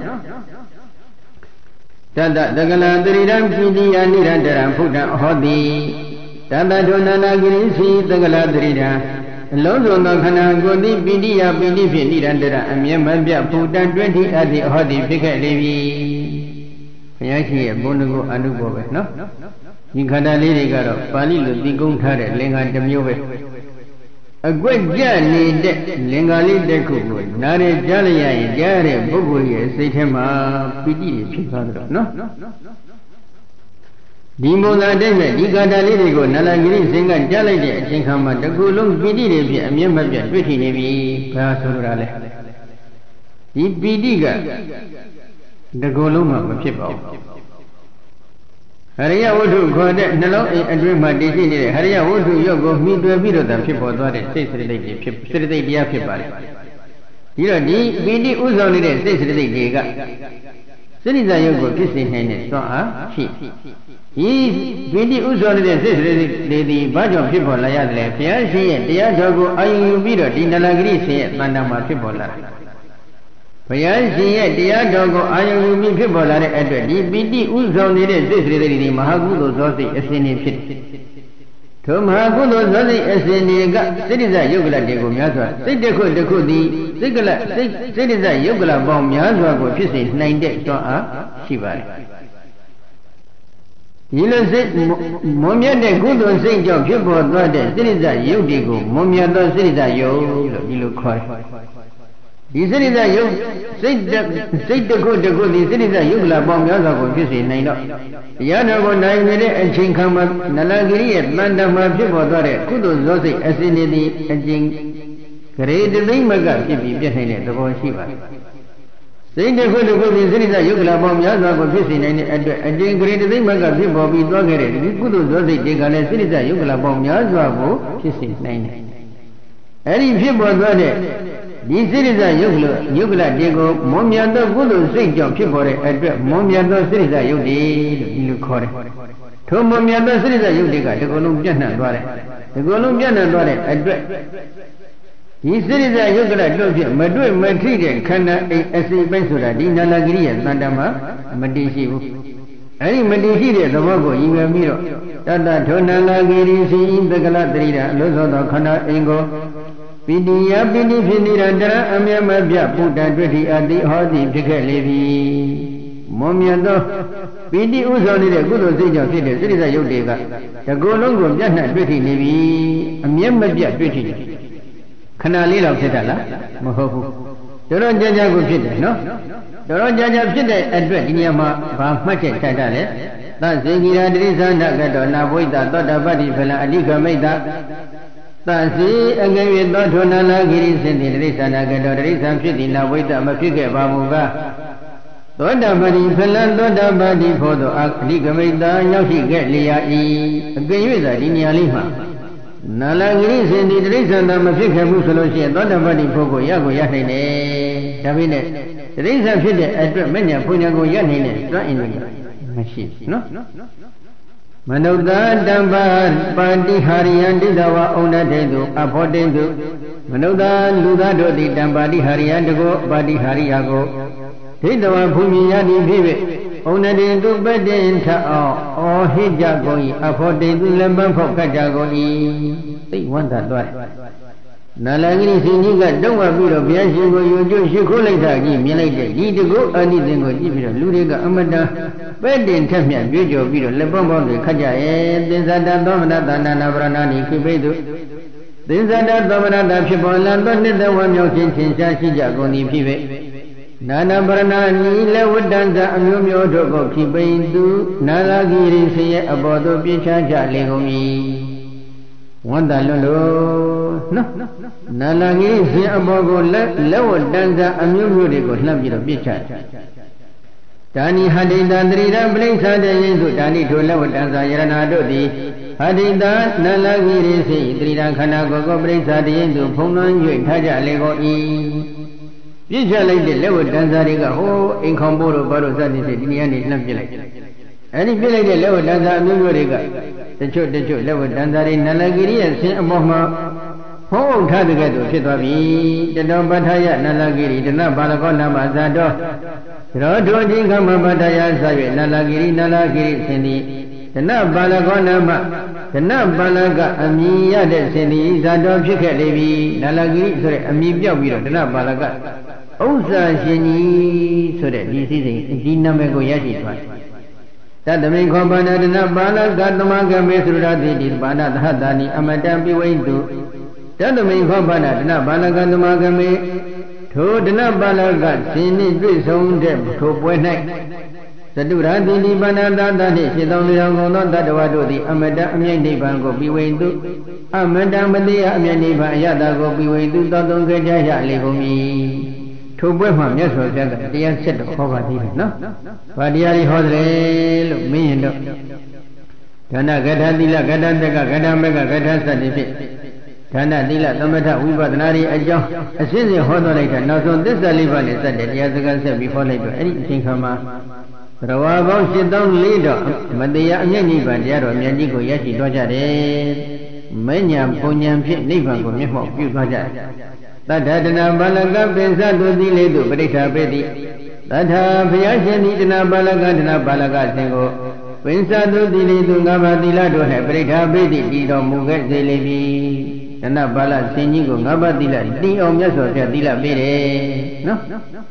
တတတကလသရိရံပိတိယနိရန္တရံဖုဒ္ဓံဟောတိတတထုနန္ဒဂိရိစီတကလသရိရံအလုံးစုံသောခန္ဓာကိုယ်သည်ပိတိယပိတိဖြင့်နိရန္တရအမြဲမပြတ်ဖုဒ္ဓံတွဲတိအတ္တိဟောတိဖြစ်ခဲ့လေပြီဘုရားရှိရဲ့ဘုန်းတော်ကိုအနုဘောပဲနော်ဒီခန္ဓာလေးတွေကတော့ပါဠိလိုသိကုန်းထားတဲ့လင်္ကာတစ်မျိုးပဲအကွက်ကြနေတဲ့လင်္ကာလေးတစ်ခုကိုနားရကြားလိုက်ရရင်ကြားရတဲ့ပုဂ္ဂိုလ်ရဲ့စိတ်ထဲမှာပီတိဖြစ်သွားတယ်နော်ဒီမုံသာတဲ့မဲ့ဒီခန္ဓာလေးတွေကိုနလဂိရိစင်ကကြားလိုက်တဲ့အချိန်ခါမှာတစ်ခုလုံးပီတိတွေဖြစ်အမြဲမပြတ်တွေ့ထင်နေပြီဘာဆိုလိုတာလဲဒီပီတိကတစ်ခုလုံးမှမဖြစ်ပါဘူးဟရိယဝတ္ထုခေါ်တဲ့နှလုံးအိမ်အတွင်းမှာတည်ရှိနေတဲ့ဟရိယဝတ္ထုရုပ်ကိုမှီတွယ်ပြီးတော့ဖြစ်ပေါ်သွားတဲ့စိတ်စရတိတ်တွေဖြစ်စရတိတ်တရားဖြစ်ပါတယ်ဒီတော့ဒီပီတိဥဆောင်နေတဲ့စိတ်စရတိတ်တွေကစိရိဇာယုတ်ကိုဖြစ်စေနိုင်တဲ့သွန်အားရှိဒီပီတိဥဆောင်နေတဲ့စိတ်စရတိတ်တွေဒီဘာကြောင့်ဖြစ်ပေါ်လာရတယ်လဲဘုရားရှိရဲ့တရားတော်ကိုအာရုံယူပြီးတော့ဒီနလဂရိရှင်ရဲ့တဏ္ဍာမှာဖြစ်ပေါ်လာတယ်ဘုရားရှင်ရဲ့တရားတော်ကိုအာရုံယူပြီးဖြစ်ပေါ်လာတဲ့အတွက်ဒီပီတိဥဆောင်နေတဲ့စိတ်စိတ်တွေမဟာကုသိုလ်သောစိတ်အစဉ်နေဖြစ်တယ်။ထိုမဟာကုသိုလ်သောစိတ်အစဉ်တွေကစိတ္တဇယုတ်ကလတွေကိုများစွာစိတ်တစ်ခုတစ်ခုသည်စိတ်ကလစိတ်စိတ္တဇယုတ်ကလပေါင်းများစွာကိုဖြစ်စေနိုင်တဲ့တွန်းအားရှိပါတယ်။ဒီလိုစိတ်မွန်မြတ်တဲ့ကုသိုလ်စိတ်ကြောင့်ဖြစ်ပေါ်သွားတဲ့စိတ္တဇယုတ်တွေကိုမွန်မြတ်သောစိတ္တဇယုတ်လို့ဒီလိုခေါ်တယ်။ဒီစိတ္တဇယုတ်စိတ်စိတ်တစ်ခုတစ်ခုဒီစိတ္တဇယုတ်ကလပေါင်းများစွာကိုဖြစ်စေနိုင်တော့တရားတော်ကိုနိုင်နေတဲ့အချိန်ခါမှာနလဂရိရဲ့တန်တမှာဖြစ်ပေါ်သွားတဲ့ကုသိုလ်ဇောစိတ်အစဉ်နေသည့်အကျင့်ဂရေတသိမ့်မကဖြစ်ပြီးပြည့်နိုင်တဲ့သဘောရှိပါတယ်။စိတ်တစ်ခုတစ်ခုဒီစိတ္တဇယုတ်ကလပေါင်းများစွာကိုဖြစ်စေနိုင်တဲ့အတွက်အကျင့်ဂရေတသိမ့်မကဖြစ်ပေါ်ပြီးသွားခဲ့တဲ့ဒီကုသိုလ်ဇောစိတ်တွေကလည်းစိတ္တဇယုတ်ကလပေါင်းများစွာကိုဖြစ်စေနိုင်တယ်။အဲဒီဖြစ်ပေါ်သွားတဲ့ဒီစိတ္တဇယုတ်ကလယုတ်ကလတွေကိုမွန်မြတ်သောကုသိုလ်စိတ်ကြောင့်ဖြစ်ပေါ်တဲ့အတွက်မွန်မြတ်သောစိတ္တဇယုတ်တွေလို့ဒီလိုခေါ်တယ်။ထိုမွန်မြတ်သောစိတ္တဇယုတ်တွေကဒီကုလုံးပြန့်နှံ့သွားတယ်။ဒီကုလုံးပြန့်နှံ့သွားတဲ့အတွက်ဒီစိတ္တဇယုတ်ကလတို့ဖြင့်မတွေ့မထိတဲ့ခန္ဓာအိမ်အစိပ်ပိုင်းဆိုတာဒီနာလဂရိယတန်တမှာမတည်ရှိဘူး။အဲဒီမတည်ရှိတဲ့သဘောကိုရည်ရွယ်ပြီးတော့တတထိုနာလဂရိစီသကလတရိတာအလို့သောသောခန္ဓာအိမ်ကိုပိတိယပိတိဖြစ်နိရန္တရအမြဲမပြပုဒ္ဒတွေ့တိအတိဟောတိဖြစ်ခဲ့လေပြီမွန်မြတ်သောပိတိဥဆောင်နေတဲ့ကုသိုလ်စိတ်ကြောင့်ဖြစ်တဲ့စိတ္တဇယုတ်တွေကတကူလုံးကိုပြတ်နှံ့တွေ့ထိနေပြီအမြဲမပြတ်တွေ့ထိခဏလေးတော့ဖြစ်တာလားမဟုတ်ဘူးတော်တော်ကြာကြာကိုဖြစ်တယ်နော်တော်တော်ကြာကြာဖြစ်တဲ့အတွက်ဒီနေရာမှာဘာမှတ်ချက်ချတာလဲသစေကိရာတိသန္တကတောနာဘိတသောတပတ္တိဖလအဓိကမိတ်တာသစီအငယ်၍သောထုနာလာဂိရိစင်တိတိသနာကတောတိသံဖြစ်သည်နာဝိတ္တမဖြစ်ခဲ့ပါမူကားသောတာပတိဖလံသောတာပတိဖို့သောအဓိကမိတ်တာရောက်ရှိခဲ့လျာ၏အကယ်၍သာဒီနေရာလေးမှာနာလာဂိရိစင်တိတိသံသာမဖြစ်ခဲ့ဘူးဆိုလို့ရှိရင်သောတာပတိဖို့ကိုရကိုရနိုင်တယ်ဒါပေမဲ့တိသံဖြစ်တဲ့အတွက်မညာဘုံညာကိုရနိုင်တဲ့တွန်းအင်းတွေမရှိနော်မနုဿတံပါပါတိဟာရိယံတိတဝဩနတေတုအဖောတေတုမနုဿလူသားတို့သည်တံပါတိဟာရိယံတကောပါတိဟာရိယကိုဒိဋ္ဌဝဘုမြင်ရသည်ဖြစ်၍ဩနတေတုပတ္တင်ထအောင်ဩဟိကြကုန်၏အဖောတေတုလည်းပန်းဖောက်ကကြကုန်၏သိဝန္တာသွားနာလဂိရိရှင်ကြီးကတောင်းဝပြီးတော့ဘုရားရှင်ကိုယုံကြည်ရှိခိုးလိုက်တာကြီးမြင်လိုက်တဲ့ဒီတကောအာနိသင်ကိုကြည့်ပြီးတော့လူတွေကအမတန်ပဲ့တင်ထက်မြတ်ကြွကြော်ပြီးတော့လက်ပေါင်းပေါင်းတွေခတ်ကြရဲ့သင်္ဇာတသောမနတန္တနာဗရဏာနိခိပိတုသင်္ဇာတသောမနတဖြစ်ပေါ်လာသောနှစ်သက်ဝမြောက်ခြင်းချင်းရှားရှိကြကုန်သည်ဖြစ်၍နာနာဗရဏာနိလက်ဝတ္တံဇအမျိုးမျိုးတို့ကိုခိပိတုနာလာဂိရိရှင်ရဲ့အပေါ်သို့ပြင်းချကြလေကုန်၏ဝန္တာလွတ်လို့နော်နာလာဂိရိရှင်အပေါ်ကိုလက်လက်ဝတ္တံဇအမျိုးမျိုးတွေကိုလှမ်းပြီးတော့ပြစ်ချဒါနိဟတိတသရိရပလိစ္ဆာတေယိသုဒါနိထိုလဝတ္တံဇာယရဏတို့သည်ဟတိတနလဂိရိစိသရိရခန္ဓာကိုယ်ကိုပလိစ္ဆာတေယိသုဖုံးလွှမ်း၍ထားကြလေကုန်၏ပြစ်ချလိုက်တဲ့လက်ဝတ္တံဇာတွေကဟိုးအိမ်ခေါင်ဖို့တို့ဘာလို့စသည်ဖြင့်ဒီနေရာနေလှမ်းပြစ်လိုက်အဲ့ဒီပြစ်လိုက်တဲ့လက်ဝတ္တံဇာအမျိုးမျိုးတွေကတချို့တချို့လက်ဝတ္တံဇာတွေနလဂိရိရဲ့ဆင်းအပေါ်မှာဖုံးအုပ်ထားတဲ့ကဲ့သို့ဖြစ်သွားပြီတတောပဋ္ဌာယနလဂိရိတနဘာလကောနာမဇာတော်ရောထိုချင်းကမ္မပတ္တယဆ၍နလဂိရိနလဂိရိဆင်သည်ဒနပါလကောနာမဒနပါလကအမည်ရတဲ့ဆင်သည်ဇာတော်ဖြစ်ခဲ့လေပြီနလဂိရိဆိုတဲ့အမည်ပြောက်ပြီးတော့ဒနပါလကဥစ္စာရှင်ကြီးဆိုတဲ့ဒီစည်းစိမ်ဒီနာမည်ကိုရရှိသွားတယ်တတမိခောပါဏဒနပါလကသမဂမေသုရတိတိပါဏသဟတာနိအမတံပိဝိတုတတမိခောပါဏဒနပါလကသမဂမေထိုဒနပါလကရှင်နှင့်တွေ့ဆုံတဲ့ထိုပွဲ၌သတုရာတိနိဗ္ဗာန်သာသနှင့်ရှင်သောလူတော်ကုန်သောတတ္တဝါတို့သည်အမတအမြင့်နိဗ္ဗာန်ကိုပြီးဝိတုအမတမတိယအမြင့်နိဗ္ဗာန်အယတကိုပြီးဝိတုသောသုံးကြကြရလေကုန်မည်ထိုပွဲမှာမြတ်စွာဘုရားကတရားဆက်တော်ဟောပါသေးတယ်နော်။ဘာတရားတွေဟောတယ်လို့မင်းရင်တော့ဒါနဂဋ္ဌသီလဂဋ္ဌတက္ကဂဋ္ဌမက္ကဂဋ္ဌစသည်ဖြင့်ဒါနသီလသမထဝိပဿနာတွေအကြောင်းအရှင်းရှင်းဟောတော်လိုက်တာနောက်ဆုံးသစ္စာလေးပါးနဲ့စတဲ့တရားစကားဆက်ပြီးဟောလိုက်တော့အဲ့ဒီအချိန်ခါမှာဘရဝါပေါင်းရှစ်သောင်းလေးတော်မတရားအမျက်နိဗ္ဗာန်တရားတော်မြတ်ကြီးကိုရရှိသွားကြတယ်။မဉ္ဇဉ်ပုံဉ္ဇဉ်ဖြင့်နိဗ္ဗာန်ကိုမျက်မှောက်ပြုသွားကြတယ်။ Tadadana Balaga Pensa to the Ledu Brita Pedi Tadha Piashani Dana Balaga Dana Balaga Singo Pensa to the Ledu Gabadila to have Brita Pedi Dido Mugat Zelebi Dana Bala Sinigo Gabadila Di Omyaso Dila Pede No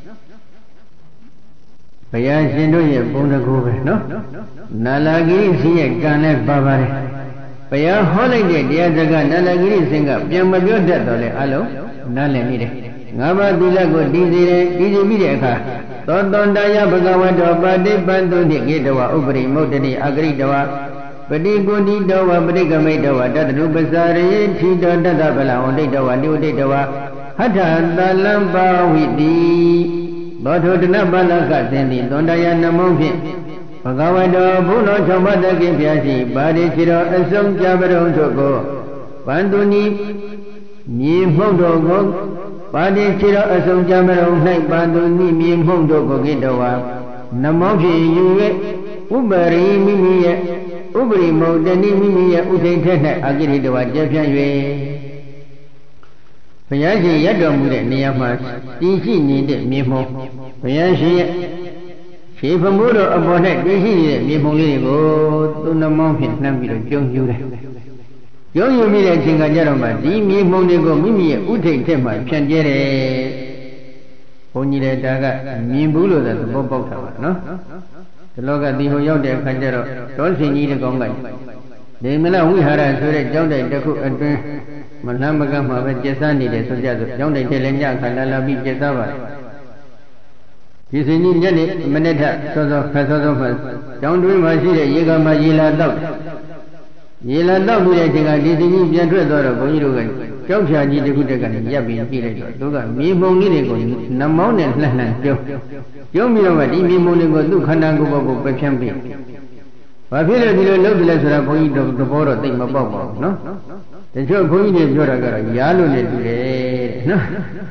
Payashino Yabunago no Nalagi see Gane Babare Paya holiday Diazaga Nalagiri Singa Yamabio Dole Alo Nale Mire Nava Dilago Dizire Dizimideka Tondaya Bagawado Badi Bandu Nigidawa Ubri Motani Agridawa Badi Gundi Dawa Brigame Dawa Dadu Bazari Tida Dadabala Ondawa Nudawa Hata Dalamba Widi Botodana Balaka Sendi Tondaya Namofi Pagawado Buno Chamada Gipiasi, Badi Chiro, and some Jabaro Toko, Banduni, Ni Hondogo, Badi Chiro, and some Jabaro, like Banduni, Ni Hondogo Gidawa, Namoki, Yue, Ubari, Mimia, Ubri Modani, Mimia, Ute Teta, Agiridawa, Japan. Payashi Yadam, Niamas, D C needed Mimo, Payashi. She from Mudo upon it, this is Mimongo, to the mountain, Nambi, Jung Yude. Young you meet a Singajarama, Di Mimongo, Mimi, Ute Tema, Chandere. Only the Daga, Mimbulo, the Bobo Tower, no? The Loga Divo Yode, Candero, don't see need a gonga. The Mela we had a sort of John de Cook and Manamagama, Jesani, the Sojazo, John de Telenia, Canala, Jesava. This is in Jenny, Manetta, Sozo, Casozo, down to Machine, Yega Magila Dog. Yela Dog, I think I did in General or Boyugan, Josia need to good again, Yabi, Loga, me Monigo, Namon and Lanan, Joe. Joe Miramadi, me Monigo, look, Hanango, Pechampi. I feel a little love less than a point of the border thing about, no? The Joe Boy is Joraga, Yalo, no?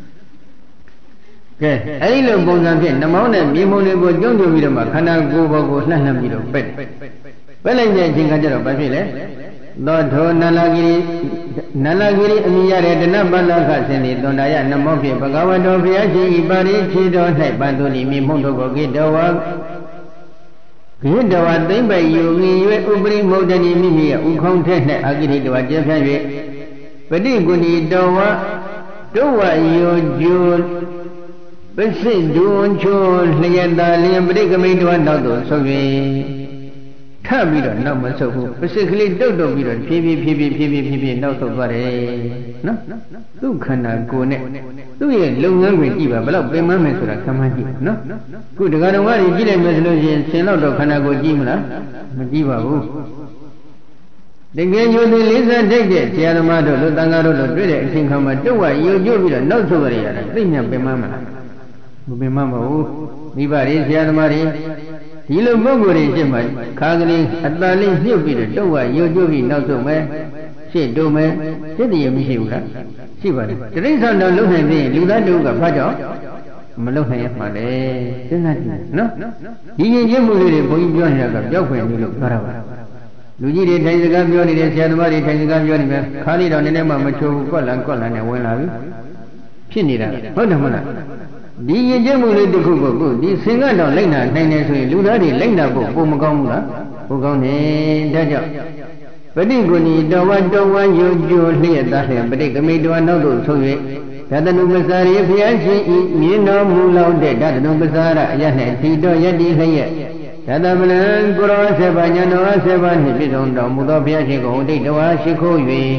I love Bonzan, Namon, Mimonigo, John Vidama, Hanago, Nanamiro, bed. Well, I think I did a Basile. Lord Nalagiri, Nalagiri, Miyare, the Nabala Hasani, Donaya, Namofi, Bagawado, Viaji, Ibari, Chido, Banduni, Mimondo, Gidawa, Gidawa, then by you, Ubri, Modani, Mimia, Ukonte, Agiri, Japan, Pedi Guni, Dowa, Dowa, you, but say, do on chores, Leanda, Liam, Brigame, one dollar, so we can't be done, no more so, basically, don't be done, P B, P B, P B, P B, no so body. No, you cannot go next. Do you long with Eva, but pay mamma to the command? No, good, I don't want to get a resolution, send out of Canago Jimla, Mediva. The game you listen, take it, Tiamado, Lutangaro, Dread, think how much do I, you do it, not so very, bring up the mamma. Mamma, Nibaris, Yamari, Hilo Moguri, Jimmy, Kagani, Atali, you be the doa, you do it, not so man, say, do man, say the Yamishura. See what? The reason don't look at me, do that do a pajo? Malone, Made, no? He is Yamuri, boy, you have a joke when you look forever. Luigi, Tanzagam, Yoni, Tanzagam, Yoni, Kali on the name of Macho, Kolan, Kolan, and Wella. Chinira, Hodamana. The Yamu the Kuku, the singer don't like that, Nine, Ludadi, Lena, Pumaganga, Pugone, Daja. But they go need the one, the one you do here, that, but they can make one of those so it. That the Numbasari, if you actually, you know, Mula, that the Numbasara, Yahan, Tito, Yadi, here. That the man, Gura, Sevan, Yano, Sevan, his own dog, Mudopia, Chico, they do a Chico,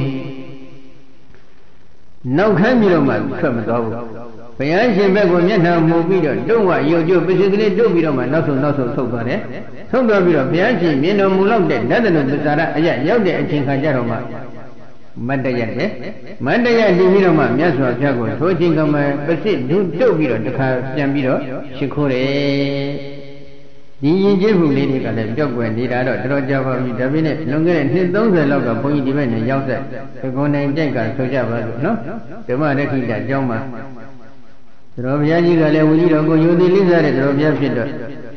no cameraman, come go. Payashi Bagoniana movie, don't want you do basically do be on not so not so so good, eh? So go be of Payashi, you know, Mulong, that doesn't know Sara, yet, Yodi and Chinkajaroma. Mandaya, Mandaya, Divinoma, Yaswa Jago, Toching of my Pacific, do be on the car, Jambiro, Shikore. The Yijibu lady got a job when the other Java with the minute, longer and his those are log of Boy Divine and Yausa, the Gona and Jenka, so Java, no? The one that he got Joma. Robia Gale, we don't go, you the lizard, Robia Peter.